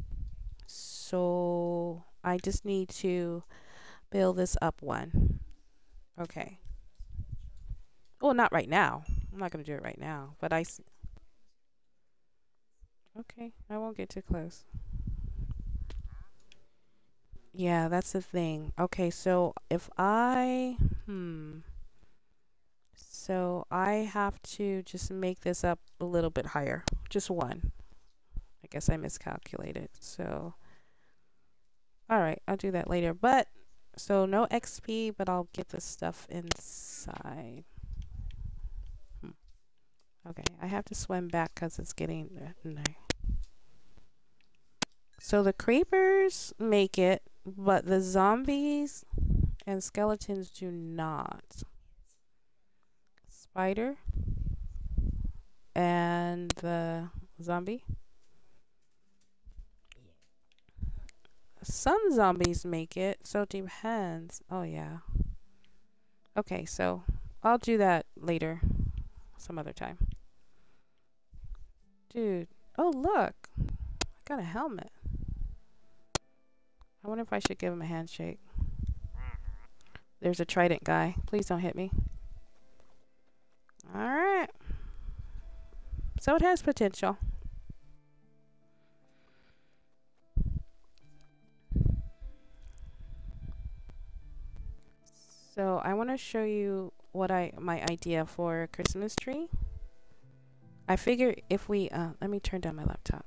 So, I just need to build this up one. Okay. Well, not right now. I'm not going to do it right now. But I... S okay, I won't get too close. Yeah, that's the thing. Okay, so if I... Hmm... So I have to just make this up a little bit higher. Just one. I guess I miscalculated. So, alright, I'll do that later. But, so no X P, but I'll get the stuff inside. Hmm. Okay, I have to swim back because it's getting... Uh, no. So the creepers make it, but the zombies and skeletons do not. Spider and the zombie. Some zombies make it, so it depends. Oh yeah. Okay, so I'll do that later, some other time. Dude, oh look, I got a helmet. I wonder if I should give him a handshake. There's a trident guy. Please don't hit me. Alright. So it has potential. So I want to show you what I my idea for a Christmas tree. I figure if we uh let me turn down my laptop.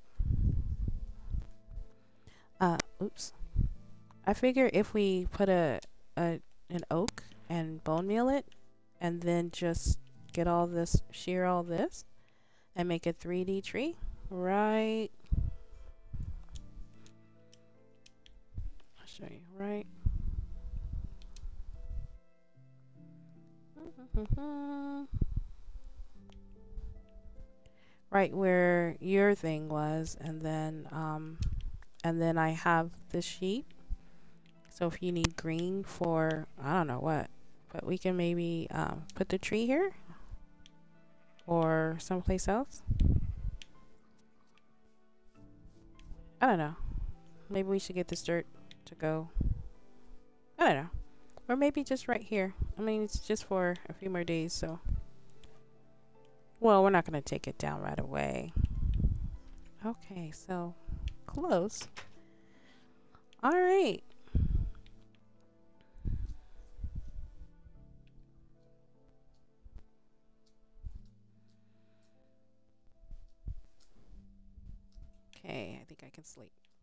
Uh oops. I figure if we put a a an oak and bone meal it and then just get all this, shear all this and make a three D tree right. I'll show you right. Right where your thing was, and then um and then I have this sheet. So if you need green for I don't know what, but we can maybe um, put the tree here or someplace else. I don't know. Maybe we should get this dirt to go. I don't know. Or maybe just right here. I mean, it's just for a few more days, so. Well, we're not going to take it down right away. Okay, so close. All right. Okay, I think I can sleep.